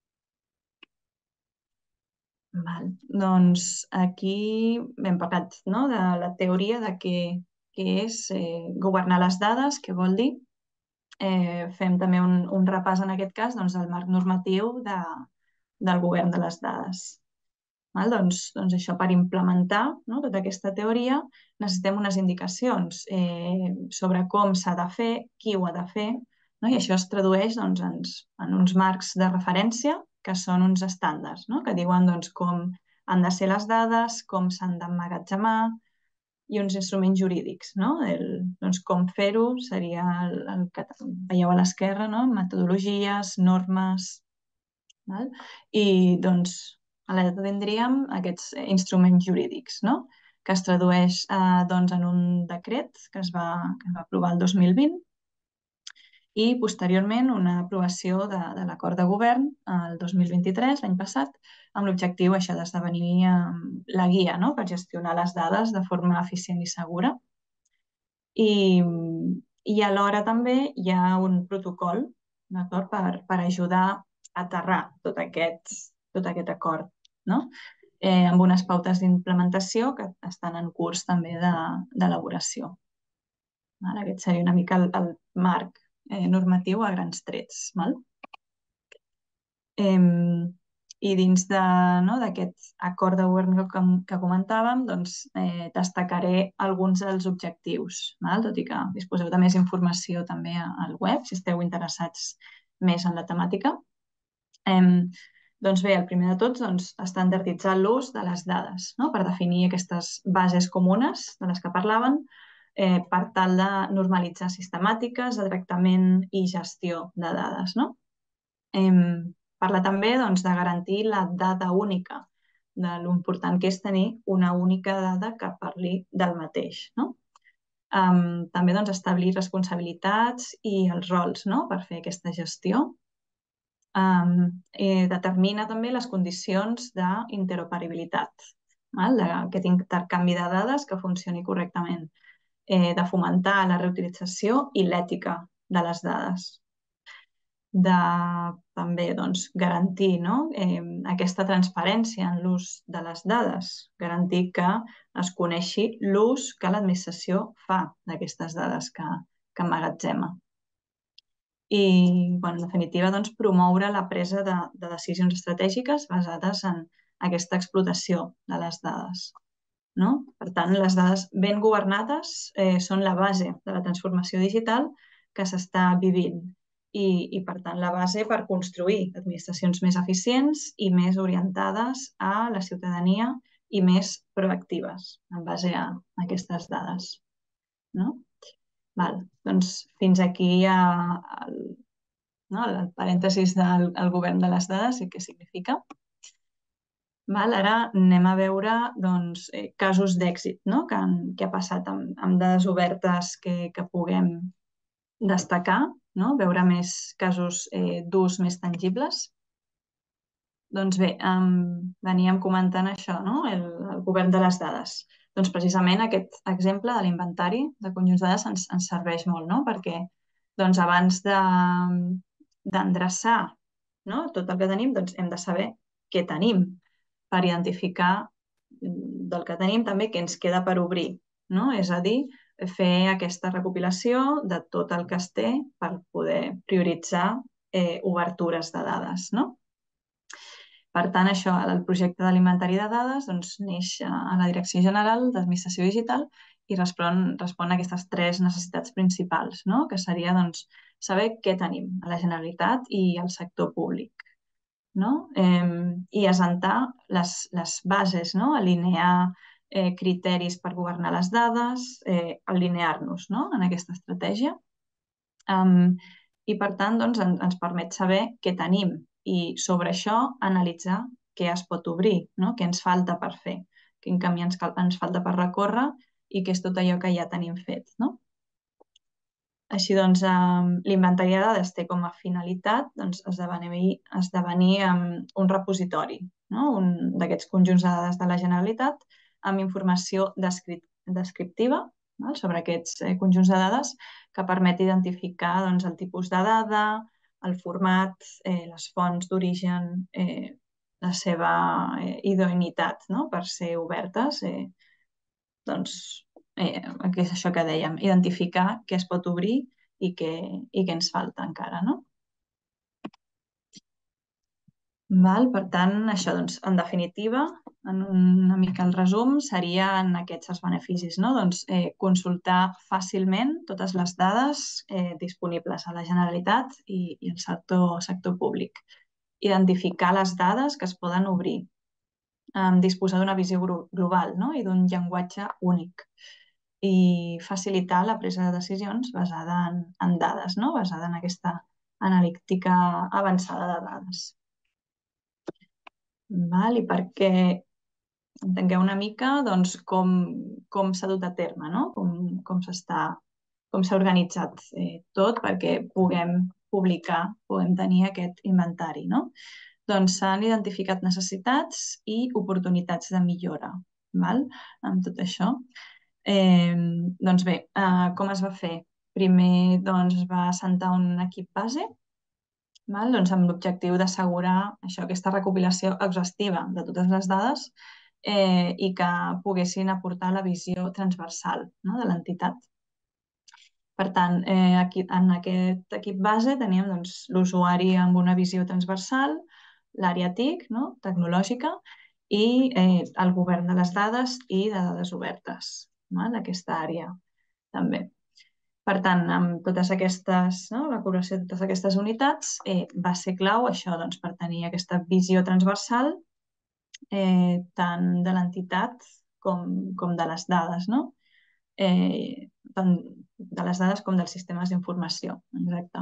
Val. Doncs aquí hem parlat, no, de la teoria de què és governar les dades, què vol dir. Fem també un repàs en aquest cas doncs, del marc normatiu del govern de les dades. Val? Doncs això, per implementar, no, tota aquesta teoria necessitem unes indicacions sobre com s'ha de fer, qui ho ha de fer, no? I això es tradueix doncs, en uns marcs de referència que són uns estàndards, no? Que diuen doncs, com han de ser les dades, com s'han d'emmagatzemar i uns instruments jurídics, no? Doncs, com fer-ho seria el que veieu a l'esquerra, no? Metodologies, normes. Val? I doncs a la dreta tindríem aquests instruments jurídics, no? Que es tradueix doncs, en un decret que es va aprovar el 2020 i posteriorment una aprovació de l'acord de govern el 2023, l'any passat, amb l'objectiu d'esdevenir la guia, no? Per gestionar les dades de forma eficient i segura. I alhora també hi ha un protocol, d'acord, per ajudar a aterrar tot aquest acord, no? Amb unes pautes d'implementació que estan en curs també d'elaboració. Aquest seria una mica el marc normatiu a grans trets. Val? I dins d'aquest acord de govern que comentàvem, doncs, destacaré alguns dels objectius, val? Tot i que disposeu de més informació també al web, si esteu interessats més en la temàtica. Doncs bé, el primer de tots, estandarditzar l'ús de les dades, no? Per definir aquestes bases comunes de les que parlaven, per tal de normalitzar sistemàtiques de tractament i gestió de dades, no? Parla també de garantir la dada única, de l'important que és tenir una única dada que parli del mateix, no? També establir responsabilitats i els rols, no? Per fer aquesta gestió. Determina també les condicions d'interoperabilitat, d'aquest intercanvi de dades que funcioni correctament, de fomentar la reutilització i l'ètica de les dades, de també garantir, no? Aquesta transparència en l'ús de les dades, garantir que es coneixi l'ús que l'administració fa d'aquestes dades que emmagatzema. I, en definitiva, promoure la presa de decisions estratègiques basades en aquesta explotació de les dades, no? Per tant, les dades ben governades són la base de la transformació digital que s'està vivint i, per tant, la base per construir administracions més eficients i més orientades a la ciutadania i més proactives en base a aquestes dades, no? Val, doncs fins aquí el parèntesis del govern de les dades i què significa. Ara anem a veure casos d'èxit, no? Que ha passat amb dades obertes que puguem destacar, no? Veure més casos d'ús més tangibles. Doncs bé, veníem comentant això, no? El govern de les dades. Doncs precisament aquest exemple de l'inventari de conjunts de dades ens serveix molt, no? Perquè abans d'endreçar tot el que tenim, hem de saber què tenim per identificar del que tenim també què ens queda per obrir, no? És a dir, fer aquesta recopilació de tot el que es té per poder prioritzar obertures de dades, no? Per tant, això, el projecte de l'inventari de dades neix a la Direcció General d'Administració Digital i respon a aquestes tres necessitats principals, no? Que seria saber què tenim a la Generalitat i al sector públic, no? I assentar les bases, no? Alinear criteris per governar les dades, alinear-nos en aquesta estratègia. I, per tant, ens permet saber què tenim i sobre això analitzar què es pot obrir, no? Què ens falta per fer, quin camí ens falta per recórrer i què és tot allò que ja tenim fet, no? Així l'inventari de dades té com a finalitat esdevenir un repositori, no? Un d'aquests conjunts de dades de la Generalitat amb informació descriptiva sobre aquests conjunts de dades que permet identificar el tipus de dada, el format, les fonts d'origen, la seva idoneïtat per ser obertes, que és això que dèiem, identificar què es pot obrir i què ens falta encara, no? Per tant, això, en definitiva, en una mica el resum, serien aquests els beneficis, no? Consultar fàcilment totes les dades disponibles a la Generalitat i al sector públic. Identificar les dades que es poden obrir. Disposar d'una visió global, no? I d'un llenguatge únic. I facilitar la presa de decisions basada en dades, no? Basada en aquesta analítica avançada de dades. I perquè entengueu una mica com s'ha dut a terme, no? Com s'ha organitzat tot perquè puguem publicar, puguem tenir aquest inventari, no? S'han identificat necessitats i oportunitats de millora amb tot això. Bé, com es va fer? Primer es va assentar un equip base amb l'objectiu d'assegurar aquesta recopilació exhaustiva de totes les dades i que poguessin aportar la visió transversal de l'entitat. Per tant, en aquest equip base teníem l'usuari amb una visió transversal, l'àrea TIC, tecnològica, i el govern de les dades i de dades obertes, d'aquesta àrea també. Per tant, amb totes aquestes, la col·laboració de totes aquestes unitats va ser clau això per tenir aquesta visió transversal tant de l'entitat com de les dades, no? Tant de les dades com dels sistemes d'informació, exacte.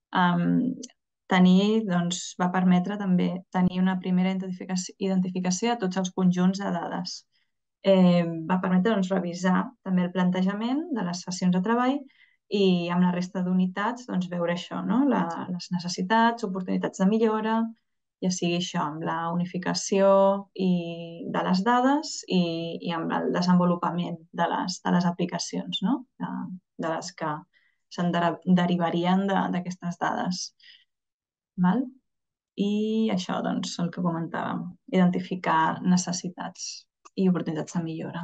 Tenir, va permetre també tenir una primera identificació de tots els conjunts de dades. Va permetre revisar també el plantejament de les sessions de treball i amb la resta d'unitats veure això, no? Les necessitats, oportunitats de millora, ja sigui això amb la unificació de les dades i amb el desenvolupament de les aplicacions, no? De les que se'n derivarien d'aquestes dades. Val? I això, el que comentàvem, identificar necessitats i oportunitats de millora.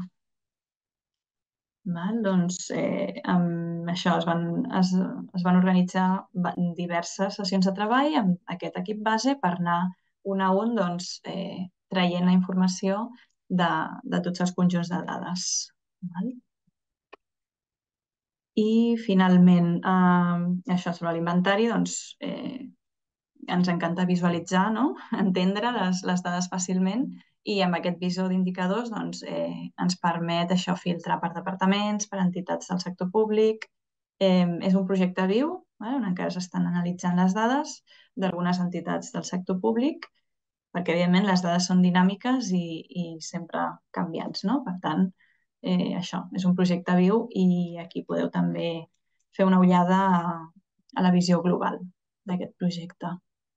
Amb això es van organitzar diverses sessions de treball amb aquest equip base per anar un a un traient la informació de tots els conjunts de dades. I finalment, això sobre l'inventari, ens encanta visualitzar, entendre les dades fàcilment i amb aquest visor d'indicadors ens permet això filtrar per departaments, per entitats del sector públic. És un projecte viu, on encara s'estan analitzant les dades d'algunes entitats del sector públic, perquè evidentment les dades són dinàmiques i sempre canviants, no? Per tant, això és un projecte viu i aquí podeu també fer una ullada a la visió global d'aquest projecte.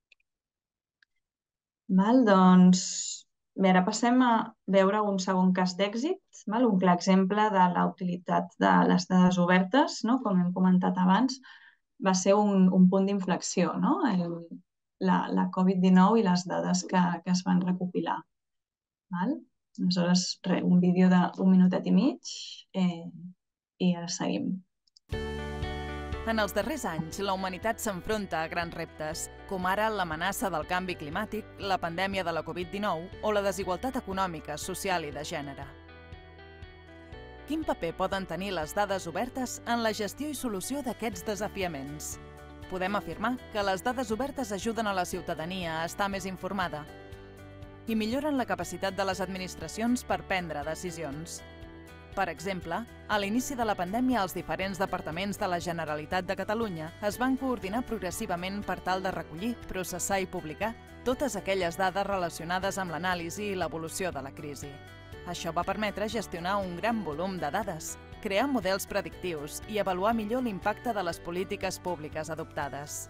Bé, ara passem a veure un segon cas d'èxit, un clar exemple de la utilitat de les dades obertes, com hem comentat abans, va ser un punt d'inflexió, la Covid-19 i les dades que es van recopilar. Aleshores, un vídeo d'un minutet i mig i ara seguim. En els darrers anys, la humanitat s'enfronta a grans reptes, com ara l'amenaça del canvi climàtic, la pandèmia de la Covid-19 o la desigualtat econòmica, social i de gènere. Quin paper poden tenir les dades obertes en la gestió i solució d'aquests desafiaments? Podem afirmar que les dades obertes ajuden a la ciutadania a estar més informada i milloren la capacitat de les administracions per prendre decisions. Per exemple, a l'inici de la pandèmia, els diferents departaments de la Generalitat de Catalunya es van coordinar progressivament per tal de recollir, processar i publicar totes aquelles dades relacionades amb l'anàlisi i l'evolució de la crisi. Això va permetre gestionar un gran volum de dades, crear models predictius i avaluar millor l'impacte de les polítiques públiques adoptades.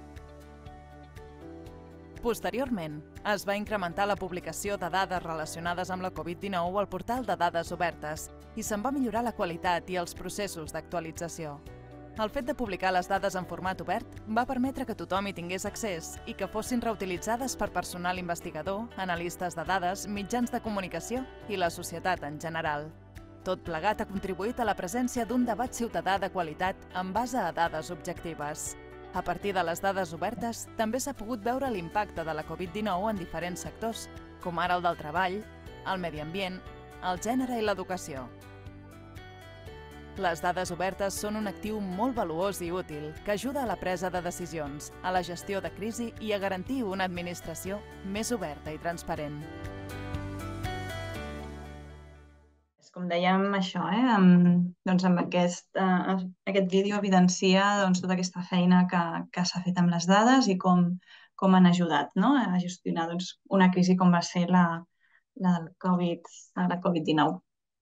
Posteriorment, es va incrementar la publicació de dades relacionades amb la Covid-19 al portal de dades obertes i se'n va millorar la qualitat i els processos d'actualització. El fet de publicar les dades en format obert va permetre que tothom hi tingués accés i que fossin reutilitzades per personal investigador, analistes de dades, mitjans de comunicació i la societat en general. Tot plegat ha contribuït a la presència d'un debat ciutadà de qualitat en base a dades objectives. A partir de les dades obertes, també s'ha pogut veure l'impacte de la Covid-19 en diferents sectors, com ara el del treball, el medi ambient, el gènere i l'educació. Les dades obertes són un actiu molt valuós i útil que ajuda a la presa de decisions, a la gestió de crisi i a garantir una administració més oberta i transparent. Com dèiem, això, amb aquest vídeo evidencia tota aquesta feina que s'ha fet amb les dades i com han ajudat a gestionar una crisi com va ser la Covid-19.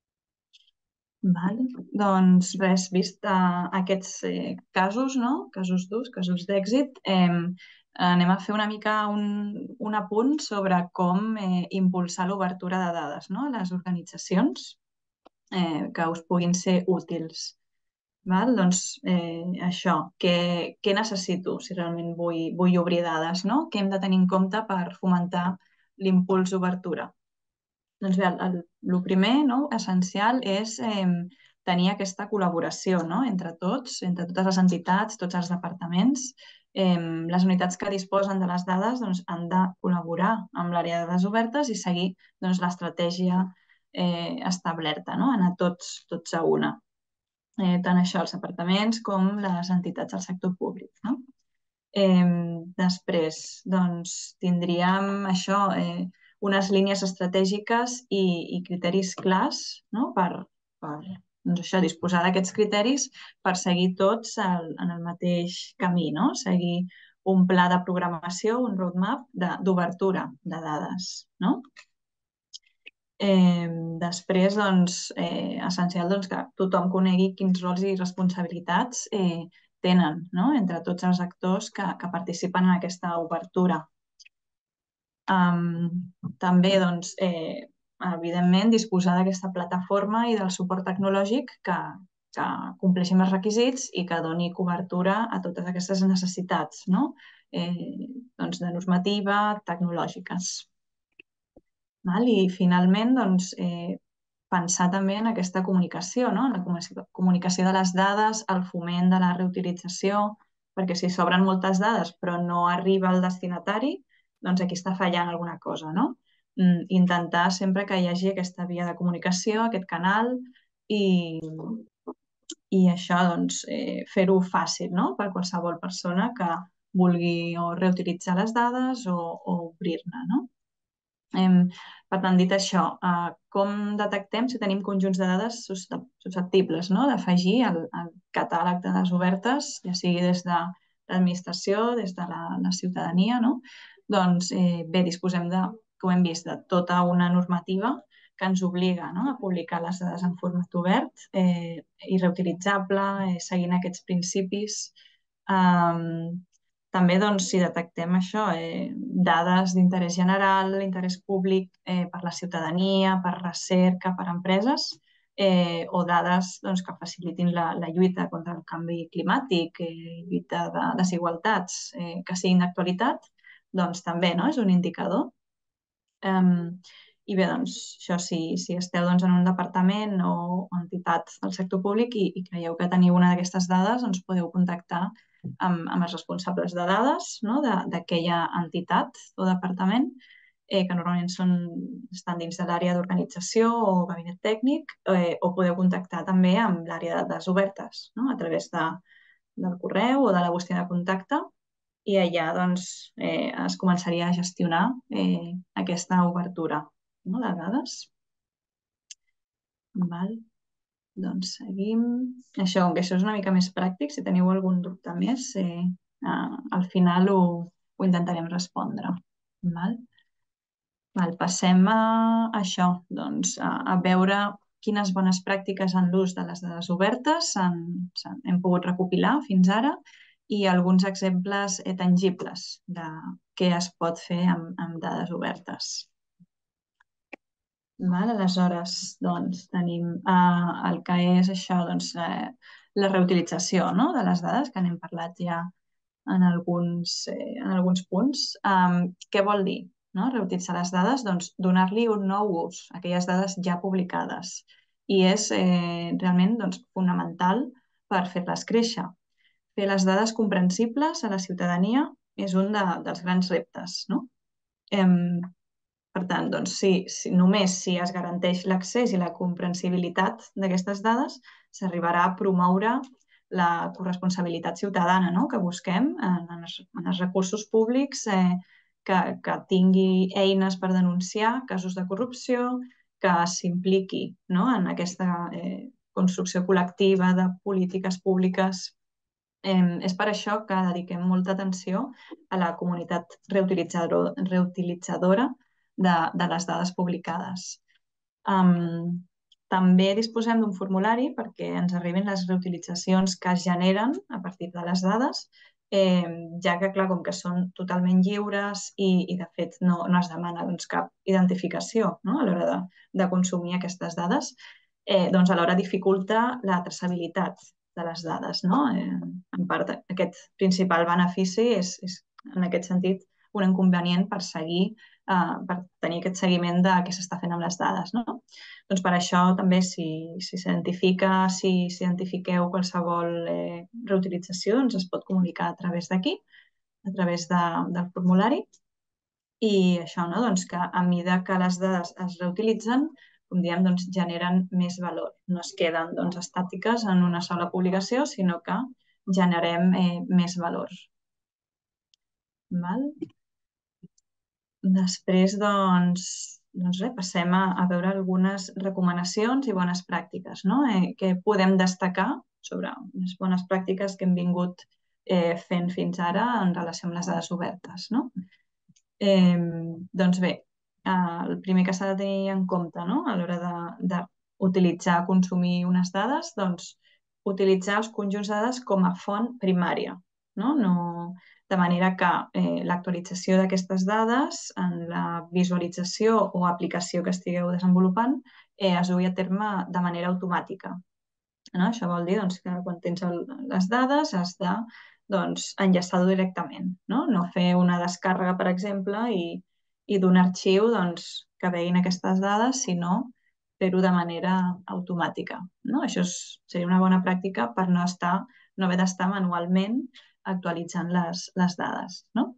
Doncs res, vist aquests casos, casos durs, casos d'èxit, anem a fer una mica un apunt sobre com impulsar l'obertura de dades a les organitzacions que us puguin ser útils. Doncs això, què necessito si realment vull obrir dades? Què hem de tenir en compte per fomentar l'impuls d'obertura? Doncs bé, el primer, essencial, és tenir aquesta col·laboració entre tots, entre totes les entitats, tots els departaments. Les unitats que disposen de les dades han de col·laborar amb l'àrea de dades obertes i seguir l'estratègia establerta, anar tots a una. tant això els departaments com les entitats del sector públic, no? Després, doncs, tindríem això, unes línies estratègiques i criteris clars, no? Per doncs això, disposar d'aquests criteris per seguir tots en el mateix camí, no? Seguir un pla de programació, un roadmap d'obertura de dades, no? Després, doncs, essencial doncs, que tothom conegui quins rols i responsabilitats tenen, no? Entre tots els actors que participen en aquesta obertura. També, doncs, evidentment, disposar d'aquesta plataforma i del suport tecnològic que compleixi els requisits i que doni cobertura a totes aquestes necessitats, no? Doncs de normativa, tecnològiques. I finalment, doncs, pensar també en aquesta comunicació, no? En la comunicació de les dades, el foment de la reutilització, perquè si s'obren moltes dades però no arriba al destinatari, doncs aquí està fallant alguna cosa, no? Intentar sempre que hi hagi aquesta via de comunicació, aquest canal, i això, doncs, fer-ho fàcil, no? Per qualsevol persona que vulgui o reutilitzar les dades o obrir-ne, no? Per tant, dit això, com detectem si tenim conjunts de dades susceptibles, no? D'afegir al catàleg de dades obertes, ja sigui des de l'administració, des de la ciutadania, no? Doncs bé, disposem de, com hem vist, de tota una normativa que ens obliga, no? A publicar les dades en format obert i reutilitzable, seguint aquests principis. També, doncs, si detectem això, dades d'interès general, interès públic per la ciutadania, per recerca, per empreses, o dades doncs, que facilitin la lluita contra el canvi climàtic, lluita de desigualtats, que siguin d'actualitat, doncs també, no? És un indicador. I bé, doncs, això, si esteu doncs, en un departament o entitat del sector públic i creieu que teniu una d'aquestes dades, doncs podeu contactar amb els responsables de dades, no? D'aquella entitat o departament, que normalment estan dins de l'àrea d'organització o gabinet tècnic, o podeu contactar també amb l'àrea de dades obertes, no? A través del correu o de la bústia de contacte, i allà doncs, es començaria a gestionar aquesta obertura, no? De dades. Val. Doncs seguim. Això, com que això és una mica més pràctic, si teniu algun dubte més, al final ho intentarem respondre. Val? Passem a això, doncs, a veure quines bones pràctiques en l'ús de les dades obertes hem pogut recopilar fins ara i alguns exemples tangibles de què es pot fer amb dades obertes. Aleshores, doncs, tenim el que és això, doncs, la reutilització, no? De les dades, que n'hem parlat ja en alguns punts. Què vol dir, no? Reutilitzar les dades? Doncs donar-li un nou ús a aquelles dades ja publicades. I és realment doncs, fonamental per fer-les créixer. Fer les dades comprensibles a la ciutadania és un dels grans reptes, no? Per tant, doncs, només si es garanteix l'accés i la comprensibilitat d'aquestes dades, s'arribarà a promoure la corresponsabilitat ciutadana, no? Que busquem en els recursos públics, que tingui eines per denunciar casos de corrupció, que s'impliqui, no? En aquesta construcció col·lectiva de polítiques públiques. És per això que dediquem molta atenció a la comunitat reutilitzadora de les dades publicades. També disposem d'un formulari perquè ens arribin les reutilitzacions que es generen a partir de les dades, ja que, clar, com que són totalment lliures i de fet no es demana cap identificació, no? A l'hora de consumir aquestes dades, doncs alhora dificulta la traçabilitat de les dades, no? En part, aquest principal benefici és en aquest sentit un inconvenient per tenir aquest seguiment de què s'està fent amb les dades, no? Doncs per això també si identifiqueu qualsevol reutilització, doncs es pot comunicar a través d'aquí, a través del formulari. I això, no? Doncs que a mesura que les dades es reutilitzen, com diem, doncs, generen més valor. No es queden estàtiques en una sola publicació, sinó que generem més valor. Val? Després, passem a veure algunes recomanacions i bones pràctiques, no? Que podem destacar sobre les bones pràctiques que hem vingut fent fins ara en relació amb les dades obertes, no? Doncs bé, el primer que s'ha de tenir en compte, no? A l'hora d'utilitzar, consumir unes dades, doncs utilitzar els conjunts de dades com a font primària, no? De manera que l'actualització d'aquestes dades en la visualització o aplicació que estigueu desenvolupant es dugui a terme de manera automàtica. No? Això vol dir que quan tens les dades has de enllaçar-ho directament. No fer una descàrrega, per exemple, i d'un arxiu que veguin aquestes dades, sinó fer-ho de manera automàtica. Això seria una bona pràctica per no haver d'estar manualment actualitzant les dades.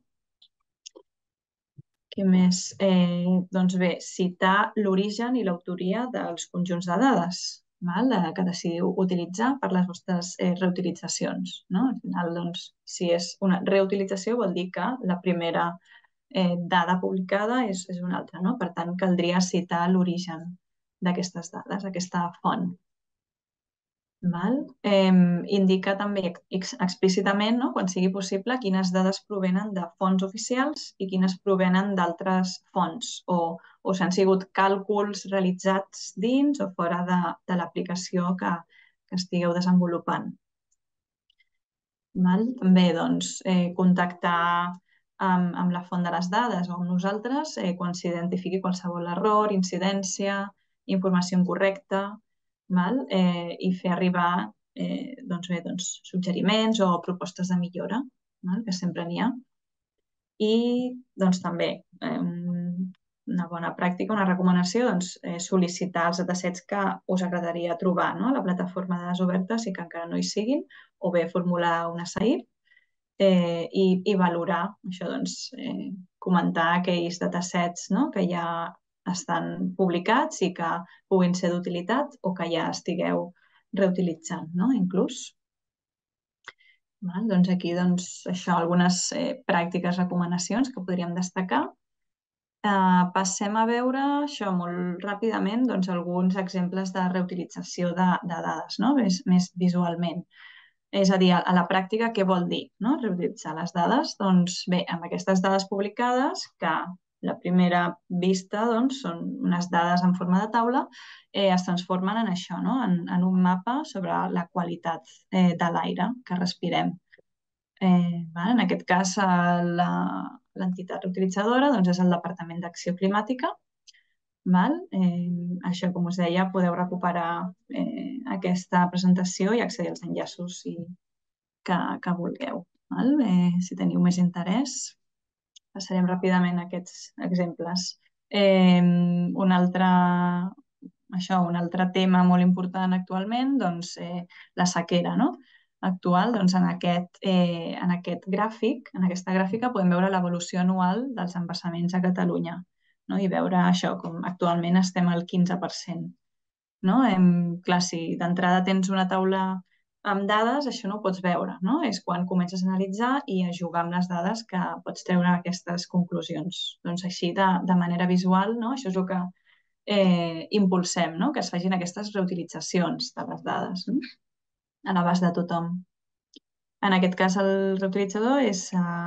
Què més? Doncs bé, citar l'origen i l'autoria dels conjunts de dades que decidiu utilitzar per les vostres reutilitzacions. Al final, si és una reutilització, vol dir que la primera dada publicada és una altra. Per tant, caldria citar l'origen d'aquestes dades, aquesta font. Indicar també explícitament, quan sigui possible, quines dades provenen de fonts oficials i quines provenen d'altres fonts o si han sigut càlculs realitzats dins o fora de l'aplicació que estigueu desenvolupant. També contactar amb la font de les dades o amb nosaltres quan s'identifiqui qualsevol error, incidència, informació incorrecta, i fer arribar suggeriments o propostes de millora, que sempre n'hi ha. I també una bona pràctica, una recomanació, sol·licitar els datasets que us agradaria trobar a la plataforma de dades obertes i que encara no hi siguin, o bé formular una SAIP i valorar això, comentar aquells datasets que ja estan publicats i que puguin ser d'utilitat o que ja estigueu reutilitzant, inclús. Aquí, això, algunes pràctiques, recomanacions que podríem destacar. Passem a veure això molt ràpidament, alguns exemples de reutilització de dades, més visualment. És a dir, a la pràctica, què vol dir reutilitzar les dades? Doncs bé, amb aquestes dades publicades, que la primera vista són unes dades en forma de taula, es transformen en això, en un mapa sobre la qualitat de l'aire que respirem. En aquest cas, l'entitat reutilitzadora és el Departament d'Acció Climàtica. Això, com us deia, podeu recuperar aquesta presentació i accedir als enllaços que vulgueu. Si teniu més interès, passarem ràpidament a aquests exemples. Un altre tema molt important actualment, la sequera actual. En aquest gràfic, en aquesta gràfica, podem veure l'evolució anual dels embassaments a Catalunya i veure això, com actualment estem al 15%. Clar, si d'entrada tens una taula amb dades, això no ho pots veure. És quan comences a analitzar i a jugar amb les dades que pots treure aquestes conclusions. Així, de manera visual, això és el que impulsem, que es facin aquestes reutilitzacions de les dades a l'abast de tothom. En aquest cas, el reutilitzador és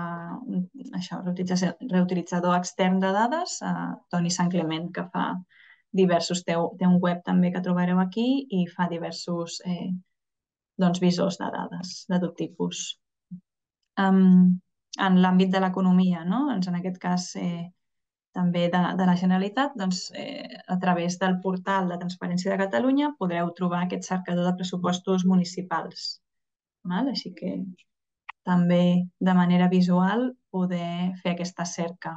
reutilitzador extern de dades, Toni Sant Clement, que fa té un web també que trobareu aquí i fa diversos visors de dades de tot tipus. En l'àmbit de l'economia, en aquest cas també de la Generalitat, a través del portal de Transparència de Catalunya podreu trobar aquest cercador de pressupostos municipals. Així que també de manera visual poder fer aquesta cerca.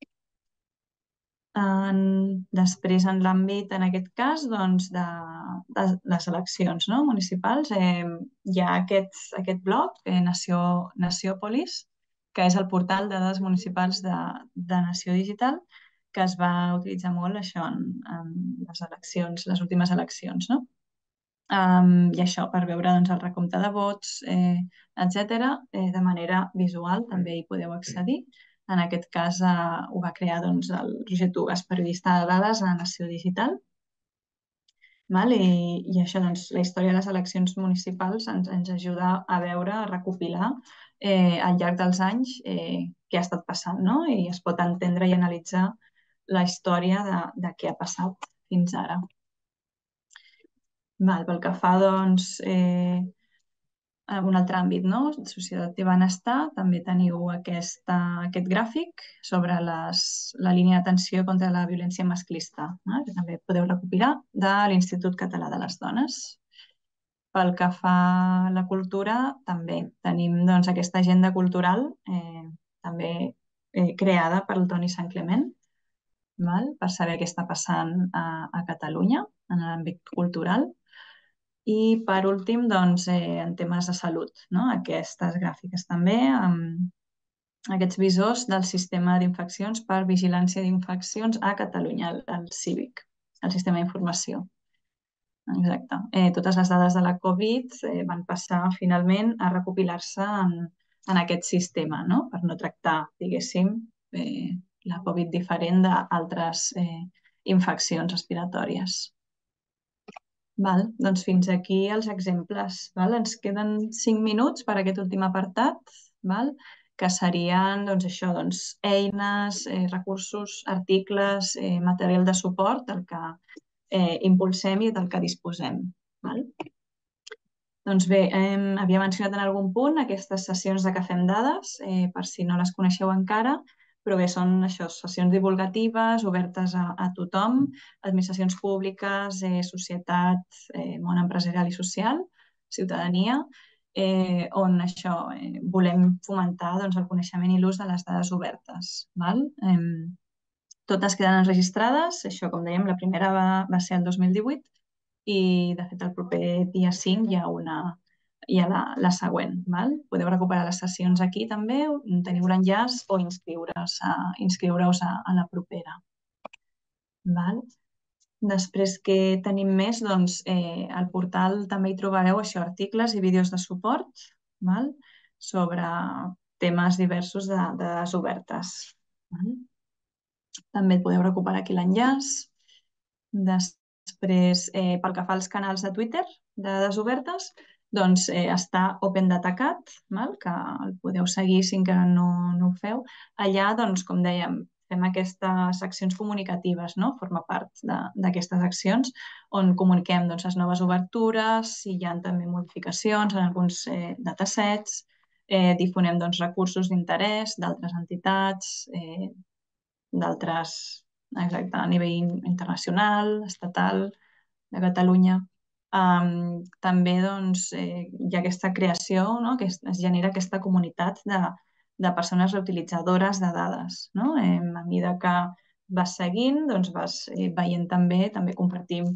Després, en l'àmbit, en aquest cas, de les eleccions municipals, hi ha aquest blog, Naciópolis, que és el portal de dades municipals de Nació Digital, que es va utilitzar molt això en les eleccions, les últimes eleccions, no? I això, per veure doncs, el recompte de vots, etc. De manera visual també hi podeu accedir. En aquest cas ho va crear doncs, el Roger Tugas, periodista de dades a Nació Digital. I això, doncs, la història de les eleccions municipals ens ajuda a veure, a recopilar al llarg dels anys què ha estat passant, no? I es pot entendre i analitzar la història de què ha passat fins ara. Pel que fa, doncs, a un altre àmbit, no? Societat i benestar, també teniu aquest gràfic sobre la línia d'atenció contra la violència masclista, que també podeu recopilar de l'Institut Català de les Dones. Pel que fa a la cultura, també tenim doncs, aquesta agenda cultural, també creada per el Toni Santclement, per saber què està passant a Catalunya en l'àmbit cultural. I per últim, doncs, en temes de salut, no? Aquestes gràfiques també, amb aquests visors del sistema d'infeccions per vigilància d'infeccions a Catalunya, el CIVIC, el sistema d'informació. Exacte. Totes les dades de la Covid van passar finalment a recopilar-se en aquest sistema, no? Per no tractar, diguéssim, la Covid diferent d'altres infeccions respiratòries. Doncs fins aquí els exemples. Ens queden 5 minuts per a aquest últim apartat, que serien eines, recursos, articles, material de suport del que impulsem i del que disposem. Doncs bé, havia mencionat en algun punt aquestes sessions de Cafè amb Dades, per si no les coneixeu encara, però bé, són això, sessions divulgatives, obertes a tothom, administracions públiques, societat, món empresarial i social, ciutadania, on això volem fomentar el coneixement i l'ús de les dades obertes. Totes queden enregistrades, això, com dèiem, la primera va ser el 2018 i, de fet, el proper dia 5 hi ha la següent. Podeu recuperar les sessions aquí també, teniu l'enllaç o inscriure-us a la propera. Després que tenim més, doncs, al portal també hi trobareu això, articles i vídeos de suport sobre temes diversos de dades obertes. També podeu recuperar aquí l'enllaç. Després, pel que fa als canals de Twitter de dades obertes, doncs està OpenDataCat, que el podeu seguir si encara no ho feu. Allà, doncs, com dèiem, fem aquestes accions comunicatives, forma part d'aquestes accions on comuniquem les noves obertures, si hi ha també modificacions en alguns datasets, difonem recursos d'interès d'altres entitats, d'altres, exacte, a nivell internacional, estatal, de Catalunya. També hi ha aquesta creació, que es genera aquesta comunitat de persones reutilitzadores de dades. A mesura que vas seguint, vas veient també compartim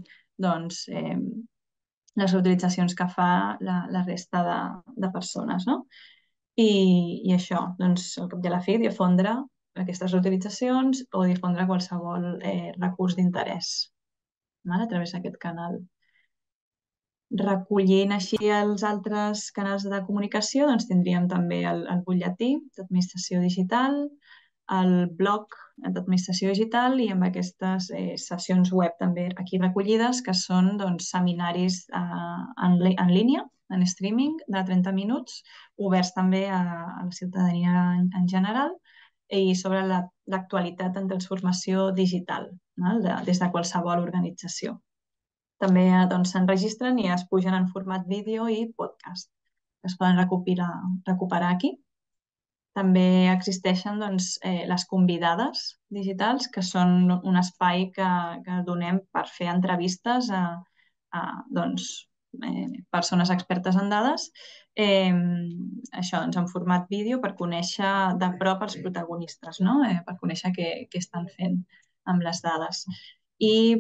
les reutilitzacions que fa la resta de persones. I això, al cap i a la fi, difondre aquestes reutilitzacions o difondre qualsevol recurs d'interès a través d'aquest canal. Recollint així els altres canals de comunicació, tindríem també el butlletí d'administració digital, el blog d'administració digital i amb aquestes sessions web també aquí recollides, que són seminaris en línia, en streaming, de 30 minuts, oberts també a la ciutadania en general, i sobre l'actualitat en transformació digital des de qualsevol organització. També s'enregistren i es pugen en format vídeo i podcast, que es poden recuperar aquí. També existeixen les convidades digitals, que són un espai que donem per fer entrevistes a persones expertes en dades, això en format vídeo per conèixer de prop els protagonistes, per conèixer què estan fent amb les dades. I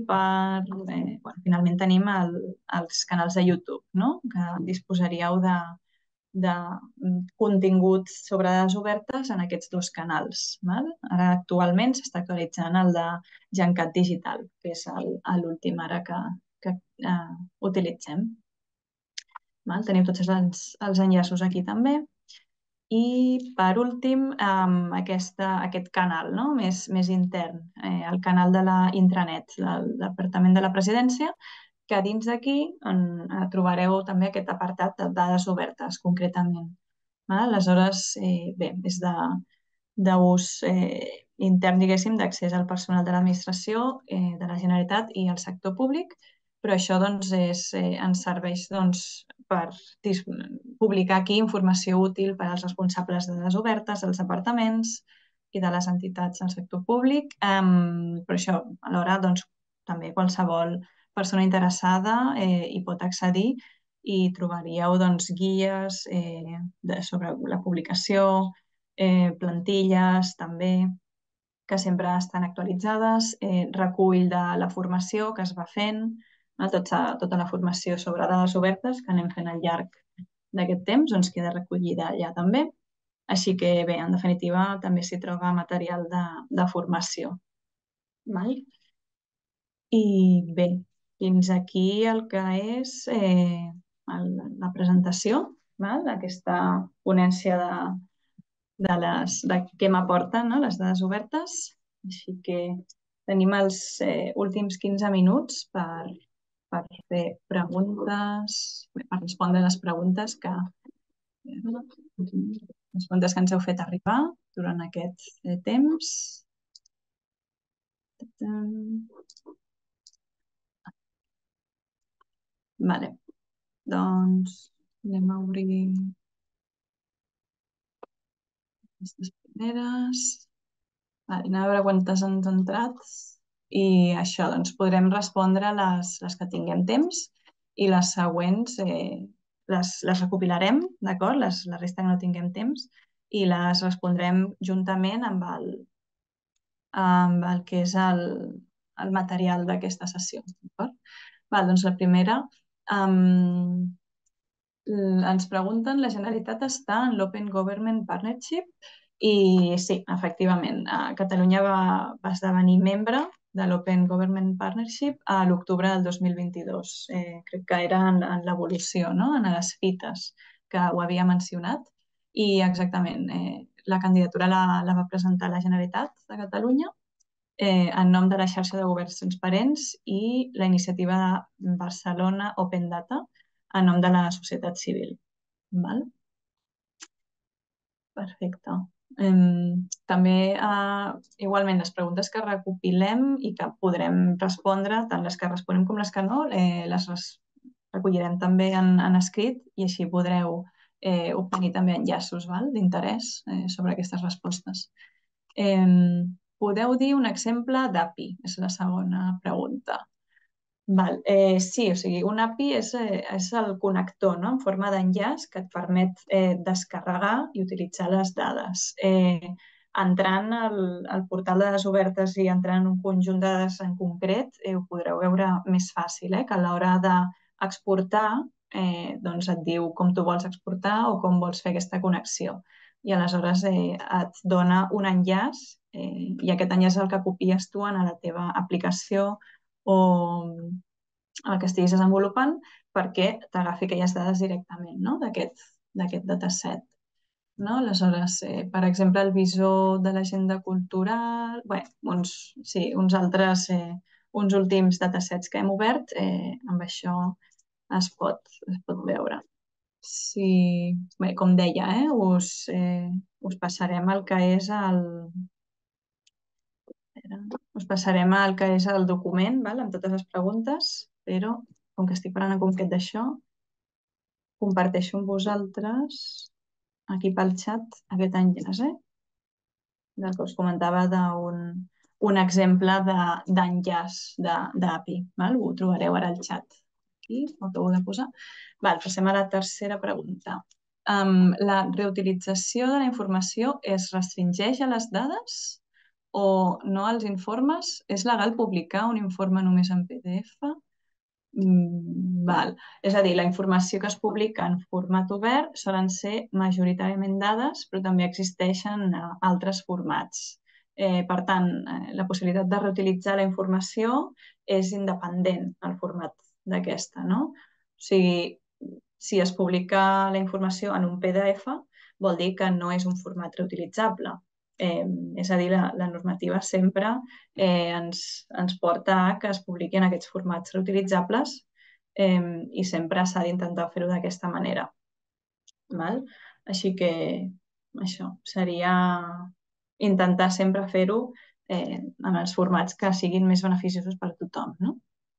finalment tenim els canals de YouTube, que disposaríeu de continguts sobre dades obertes en aquests dos canals. Ara actualment s'està actualitzant el de Gencat Digital, que és l'últim ara que utilitzem. Teniu tots els enllaços aquí també. I, per últim, aquest canal més intern, el canal de la intranet del Departament de la Presidència, que dins d'aquí trobareu també aquest apartat de dades obertes, concretament. Aleshores, bé, és d'ús intern, diguéssim, d'accés al personal de l'administració, de la Generalitat i al sector públic, però això ens serveix per publicar aquí informació útil per als responsables de dades obertes, dels departaments i de les entitats del sector públic. Però això, alhora, també qualsevol persona interessada hi pot accedir i trobaríeu guies sobre la publicació, plantilles també, que sempre estan actualitzades, recull de la formació que es va fent, tota la formació sobre dades obertes que anem fent al llarg d'aquest temps, queda recollida allà també. Així que, bé, en definitiva, també s'hi troba material de formació. I bé, fins aquí el que és la presentació d'aquesta ponència de què m'aporten les dades obertes. Així que tenim els últims 15 minuts per fer preguntes, per respondre les preguntes que ens heu fet arribar durant aquest temps. Vale, doncs anem a obrir aquestes primeres. Anem a veure quantes ens han entrat i això, podrem respondre les que tinguem temps i les següents les recopilarem, d'acord? La resta que no tinguem temps i les respondrem juntament amb el que és el material d'aquesta sessió, d'acord? Doncs la primera, ens pregunten, la Generalitat està en l'Open Government Partnership i sí, efectivament, Catalunya va esdevenir membre de l'Open Government Partnership a l'octubre del 2022. Crec que era en l'evolució, en les fites que ho havia mencionat. I exactament, la candidatura la va presentar la Generalitat de Catalunya en nom de la xarxa de governs transparents i la iniciativa de Barcelona Open Data en nom de la societat civil. Perfecte. També, igualment, les preguntes que recopilem i que podrem respondre, tant les que responem com les que no, les recollirem també en escrit i així podreu obtenir també enllaços d'interès sobre aquestes respostes. Podeu dir un exemple d'API? És la segona pregunta. Sí, o sigui, un API és el connector en forma d'enllaç que et permet descarregar i utilitzar les dades. Entrant al portal de dades obertes i entrant en un conjunt de dades en concret, ho podreu veure més fàcil, que a l'hora d'exportar et diu com tu vols exportar o com vols fer aquesta connexió. I aleshores et dona un enllaç i aquest enllaç és el que copies tu en la teva aplicació o el que estiguis desenvolupant perquè t'agafi aquelles dades directament d'aquest dataset. Aleshores, per exemple, el visor de l'agenda cultural, uns altres, uns últims datasets que hem obert, amb això es pot veure. Com deia, us passarem el que és el document amb totes les preguntes, però com que estic parlant en concret d'això, comparteixo amb vosaltres aquí pel xat aquest enllaç del que us comentava d'un exemple d'enllaç d'API. Ho trobareu ara al xat. Aquí ho acabo de posar. Passem a la tercera pregunta. La reutilització de la informació es restringeix a les dades o no als informes? És legal publicar un informe només en PDF? Val. És a dir, la informació que es publica en format obert solen ser majoritàriament dades, però també existeixen altres formats. Per tant, la possibilitat de reutilitzar la informació és independent al format d'aquesta, no? O sigui, si es publica la informació en un PDF, vol dir que no és un format reutilitzable. És a dir, la normativa sempre ens porta a que es publiquin aquests formats reutilitzables i sempre s'ha d'intentar fer-ho d'aquesta manera. Val? Així que això seria intentar sempre fer-ho en els formats que siguin més beneficiosos per a tothom, no?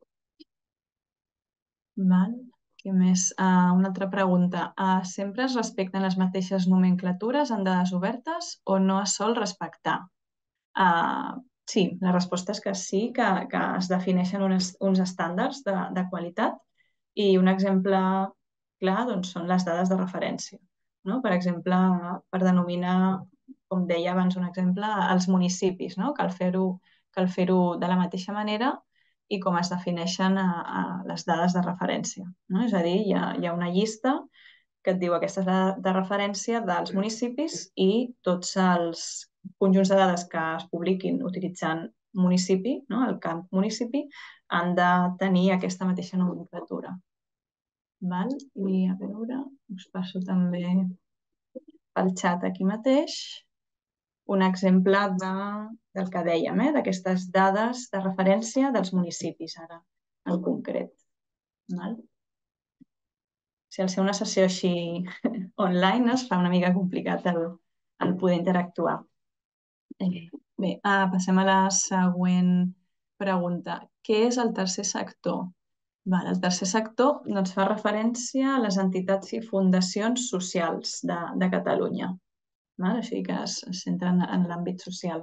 Val. Què més? Una altra pregunta. Sempre es respecten les mateixes nomenclatures en dades obertes o no es sol respectar? Sí, la resposta és que sí, que es defineixen uns estàndards de qualitat i un exemple clar doncs, són les dades de referència. No? Per exemple, per denominar, com deia abans un exemple, els municipis. No? Cal fer-ho de la mateixa manera i com es defineixen a les dades de referència. No? És a dir, hi ha una llista que et diu aquesta és la de referència dels municipis i tots els conjunts de dades que es publiquin utilitzant municipi, no? El camp municipi, han de tenir aquesta mateixa nomenclatura. Val? I a veure, us passo també pel xat aquí mateix un exemple del que dèiem, d'aquestes dades de referència dels municipis, ara, en concret. Val? Si al ser una sessió així online es fa una mica complicat el poder interactuar. Bé, passem a la següent pregunta. Què és el tercer sector? El tercer sector doncs, fa referència a les entitats i fundacions socials de Catalunya. Així que es centren en l'àmbit social.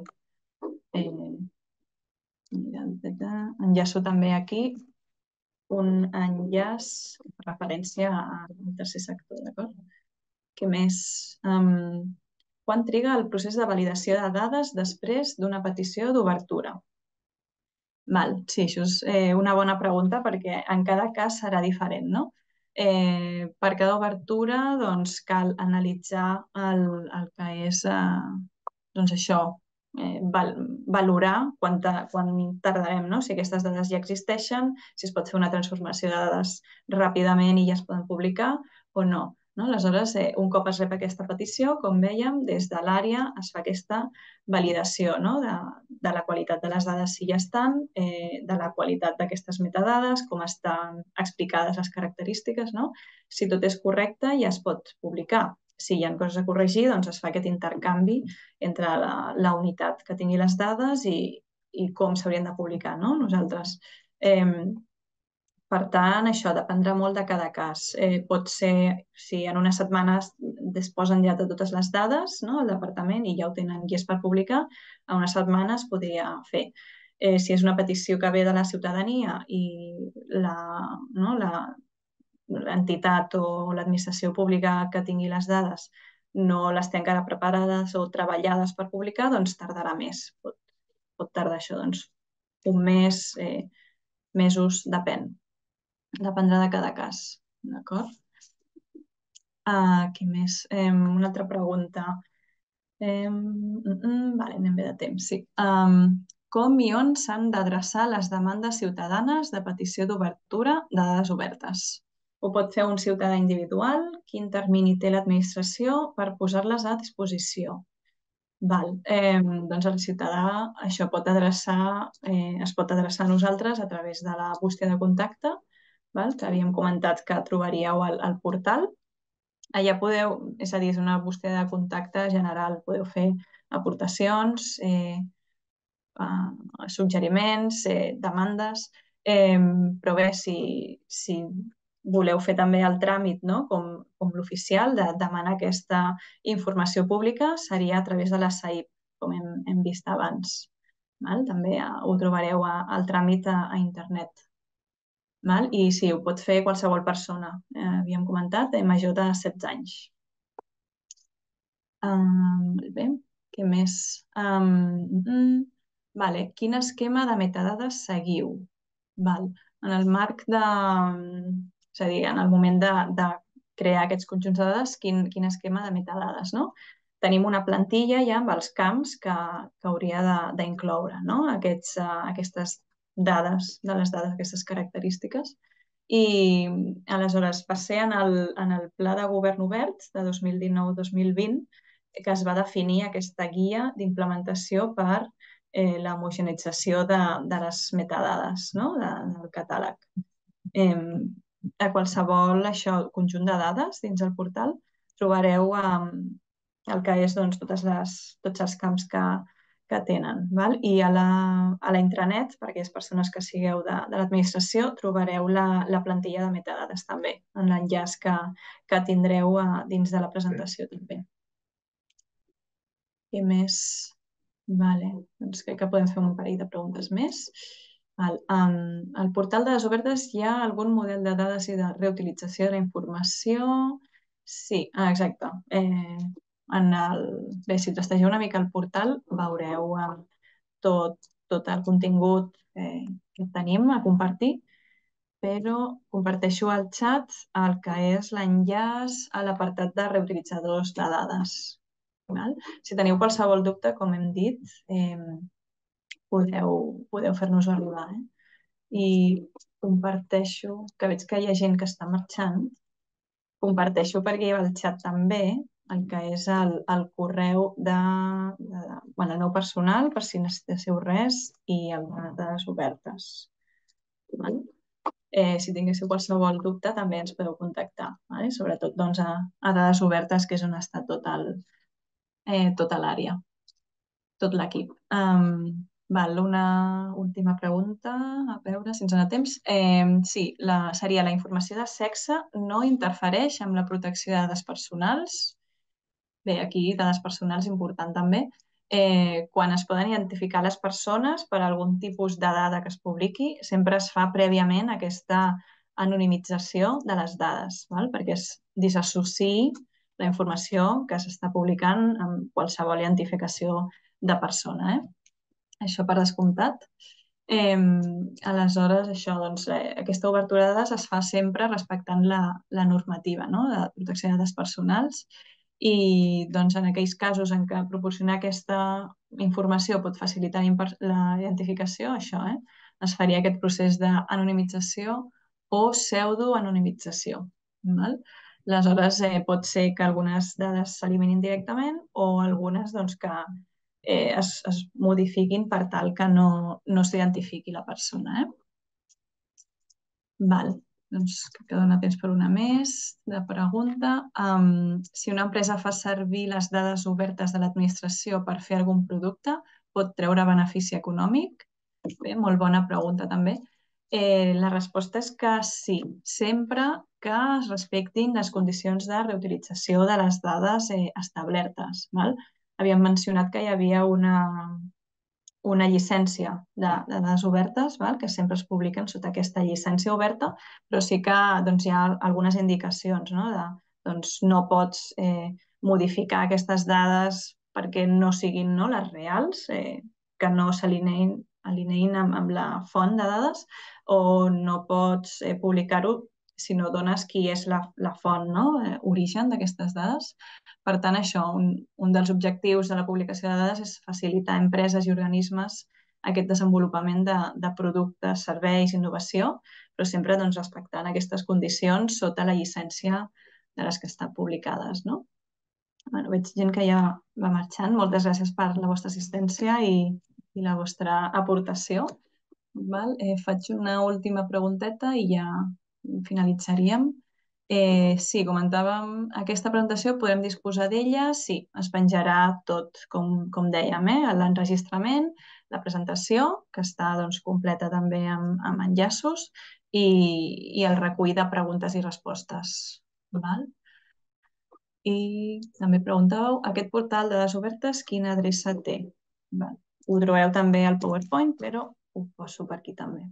Enllaço també aquí un enllaç en referència al tercer sector, d'acord? Què més? Quan triga el procés de validació de dades després d'una petició d'obertura? Sí, això és una bona pregunta perquè en cada cas serà diferent, no? Per cada obertura doncs, cal analitzar el que és doncs això, valorar quan tardarem, no? Si aquestes dades ja existeixen, si es pot fer una transformació de dades ràpidament i ja es poden publicar o no. Aleshores, un cop es rep aquesta petició, com vèiem, des de l'àrea es fa aquesta validació de la qualitat de les dades si ja estan, de la qualitat d'aquestes metadades, com estan explicades les característiques. Si tot és correcte, ja es pot publicar. Si hi ha coses a corregir, doncs es fa aquest intercanvi entre la unitat que tingui les dades i com s'haurien de publicar. Nosaltres, per tant, això dependrà molt de cada cas. Pot ser, si en unes setmanes disposen ja de totes les dades, el departament, i ja ho tenen llest per publicar, a unes setmanes podria fer. Si és una petició que ve de la ciutadania i l'entitat o l'administració pública que tingui les dades no les té encara preparades o treballades per publicar, doncs tardarà més. Pot tardar això, doncs, un mes, mesos, depèn. Dependrà de cada cas. D'acord? Què més? Una altra pregunta. Vale, anem bé de temps, sí. Com i on s'han d'adreçar les demandes ciutadanes de petició d'obertura de dades obertes? Ho pot fer un ciutadà individual? Quin termini té l'administració per posar-les a disposició? Doncs el ciutadà es pot adreçar a nosaltres a través de la bústia de contacte, que havíem comentat que trobaríeu al portal. Allà podeu, és a dir, és una bústia de contacte general, podeu fer aportacions, suggeriments, demandes, però bé, si voleu fer també el tràmit com l'oficial de demanar aquesta informació pública, seria a través de la SAIP, com hem vist abans. També ho trobareu al tràmit a internet. I sí, ho pot fer qualsevol persona, havíem comentat, major de 16 anys. Molt bé, què més? Quin esquema de metadades seguiu? en el marc de... És a dir, en el moment de crear aquests conjunts de dades, quin esquema de metadades, no? Tenim una plantilla ja amb els camps que hauria d'incloure, no? Aquestes dades, de les dades, aquestes característiques. I aleshores va ser en el Pla de Govern Obert de 2019-2020 que es va definir aquesta guia d'implementació per l'homogeneïtzació de les metadades, no? Del catàleg. A qualsevol conjunt de dades dins el portal trobareu el que és doncs, tots els camps que tenen. Val? I a la intranet, per aquelles persones que sigueu de l'administració, trobareu la plantilla de metadades també, en l'enllaç que tindreu dins de la presentació també. Què més? Vale. Doncs crec que podem fer un parell de preguntes més. Al portal de les obertes hi ha algun model de dades i de reutilització de la informació? Sí, exacte. Bé, si trastegeu una mica el portal, veureu tot el contingut que tenim a compartir, però comparteixo al xat el que és l'enllaç a l'apartat de reutilitzadors de dades. Val? Si teniu qualsevol dubte, com hem dit, podeu fer-nos-ho arribar. I comparteixo, que veig que hi ha gent que està marxant, comparteixo perquè hi ha el xat també, el que és el correu el meu personal, per si necessiteu res, i el de dades obertes. Val? Si tinguéssiu qualsevol dubte, també ens podeu contactar, sobretot doncs, a dades obertes, que és on està tota l'àrea, tot l'equip. Una última pregunta, a veure si ens dona temps. Sí, seria la informació de sexe no interfereix amb la protecció de dades personals. Bé, aquí dades personals important també. Quan es poden identificar les persones per algun tipus de dada que es publiqui, sempre es fa prèviament aquesta anonimització de les dades, perquè es disassociï la informació que s'està publicant amb qualsevol identificació de persona. Això per descomptat. Aleshores, aquesta obertura de dades es fa sempre respectant la normativa de protecció de dades personals i en aquells casos en què proporcionar aquesta informació pot facilitar la identificació, es faria aquest procés d'anonimització o pseudoanonimització. Aleshores, pot ser que algunes dades s'eliminin directament o algunes que es modifiquin per tal que no s'identifiqui la persona. Doncs crec que dona temps per una més de pregunta. Si una empresa fa servir les dades obertes de l'administració per fer algun producte, pot treure benefici econòmic? Bé, molt bona pregunta també. La resposta és que sí, sempre que es respectin les condicions de reutilització de les dades establertes. Havíem mencionat que hi havia una llicència de dades obertes, que sempre es publiquen sota aquesta llicència oberta, però sí que hi ha algunes indicacions. No pots modificar aquestes dades perquè no siguin les reals, que no s'alineïn amb la font de dades, o no pots publicar-ho si no dones qui és la font, origen d'aquestes dades. Per tant, un dels objectius de la publicació de dades és facilitar a empreses i organismes aquest desenvolupament de productes, serveis, innovació, però sempre respectant aquestes condicions sota la llicència de les que estan publicades. Veig gent que ja va marxant. Moltes gràcies per la vostra assistència i la vostra aportació. Faig una última pregunteta i ja finalitzaríem. Sí, comentàvem, aquesta presentació podem disposar d'ella, sí, es penjarà tot, com dèiem, l'enregistrament, la presentació, que està completa també amb enllaços, i el recull de preguntes i respostes. I també preguntàveu, aquest portal de dades obertes, quina adreça té? Ho trobeu també al PowerPoint, però ho poso per aquí també.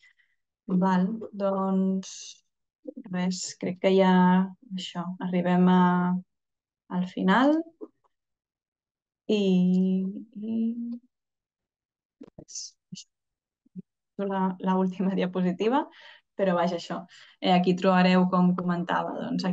Doncs res, crec que ja arribem al final i l'última diapositiva, però vaja, això. Aquí trobareu, com comentava, doncs,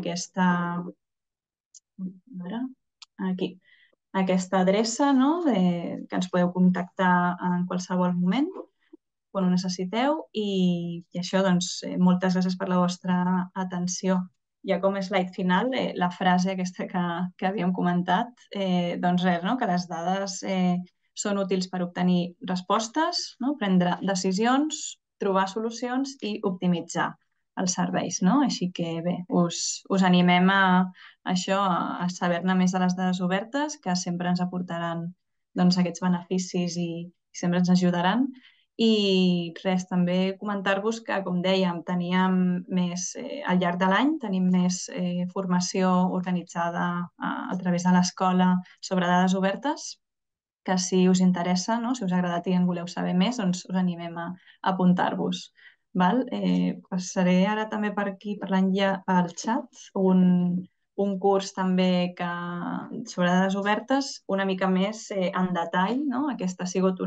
aquí, aquesta adreça, no? Que ens podeu contactar en qualsevol moment quan ho necessiteu i això, doncs, moltes gràcies per la vostra atenció. Ja com a slide final, la frase aquesta que havíem comentat, doncs res, no? Que les dades són útils per obtenir respostes, no? Prendre decisions, trobar solucions i optimitzar els serveis, no? Així que bé, us animem a això, a saber-ne més de les dades obertes, que sempre ens aportaran doncs, aquests beneficis i sempre ens ajudaran. I res, també comentar-vos que, com dèiem, teníem més, al llarg de l'any, tenim més formació organitzada a través de l'escola sobre dades obertes, que si us interessa, no? Si us ha agradat i en voleu saber més, doncs us animem a apuntar-vos. Val? Passaré ara també per aquí, parlant ja al xat, un curs també sobre dades obertes, una mica més en detall, no? Aquesta ha sigut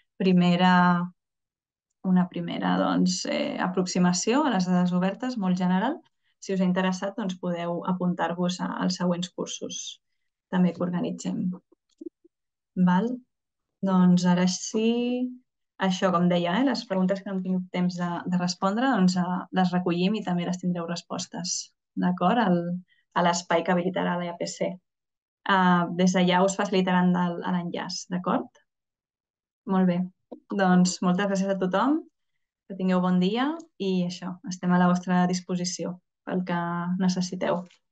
una primera doncs, aproximació a les dades obertes, molt general. Si us ha interessat, doncs podeu apuntar-vos als següents cursos també que organitzem. Val? Doncs ara sí, això, com deia, les preguntes que no hem tingut temps de respondre, doncs les recollim i també les tindreu respostes, d'acord? A l'espai que habilitarà l'EAPC. Des d'allà us facilitaran l'enllaç, d'acord? Molt bé. Doncs moltes gràcies a tothom, que tingueu bon dia i això, estem a la vostra disposició pel que necessiteu.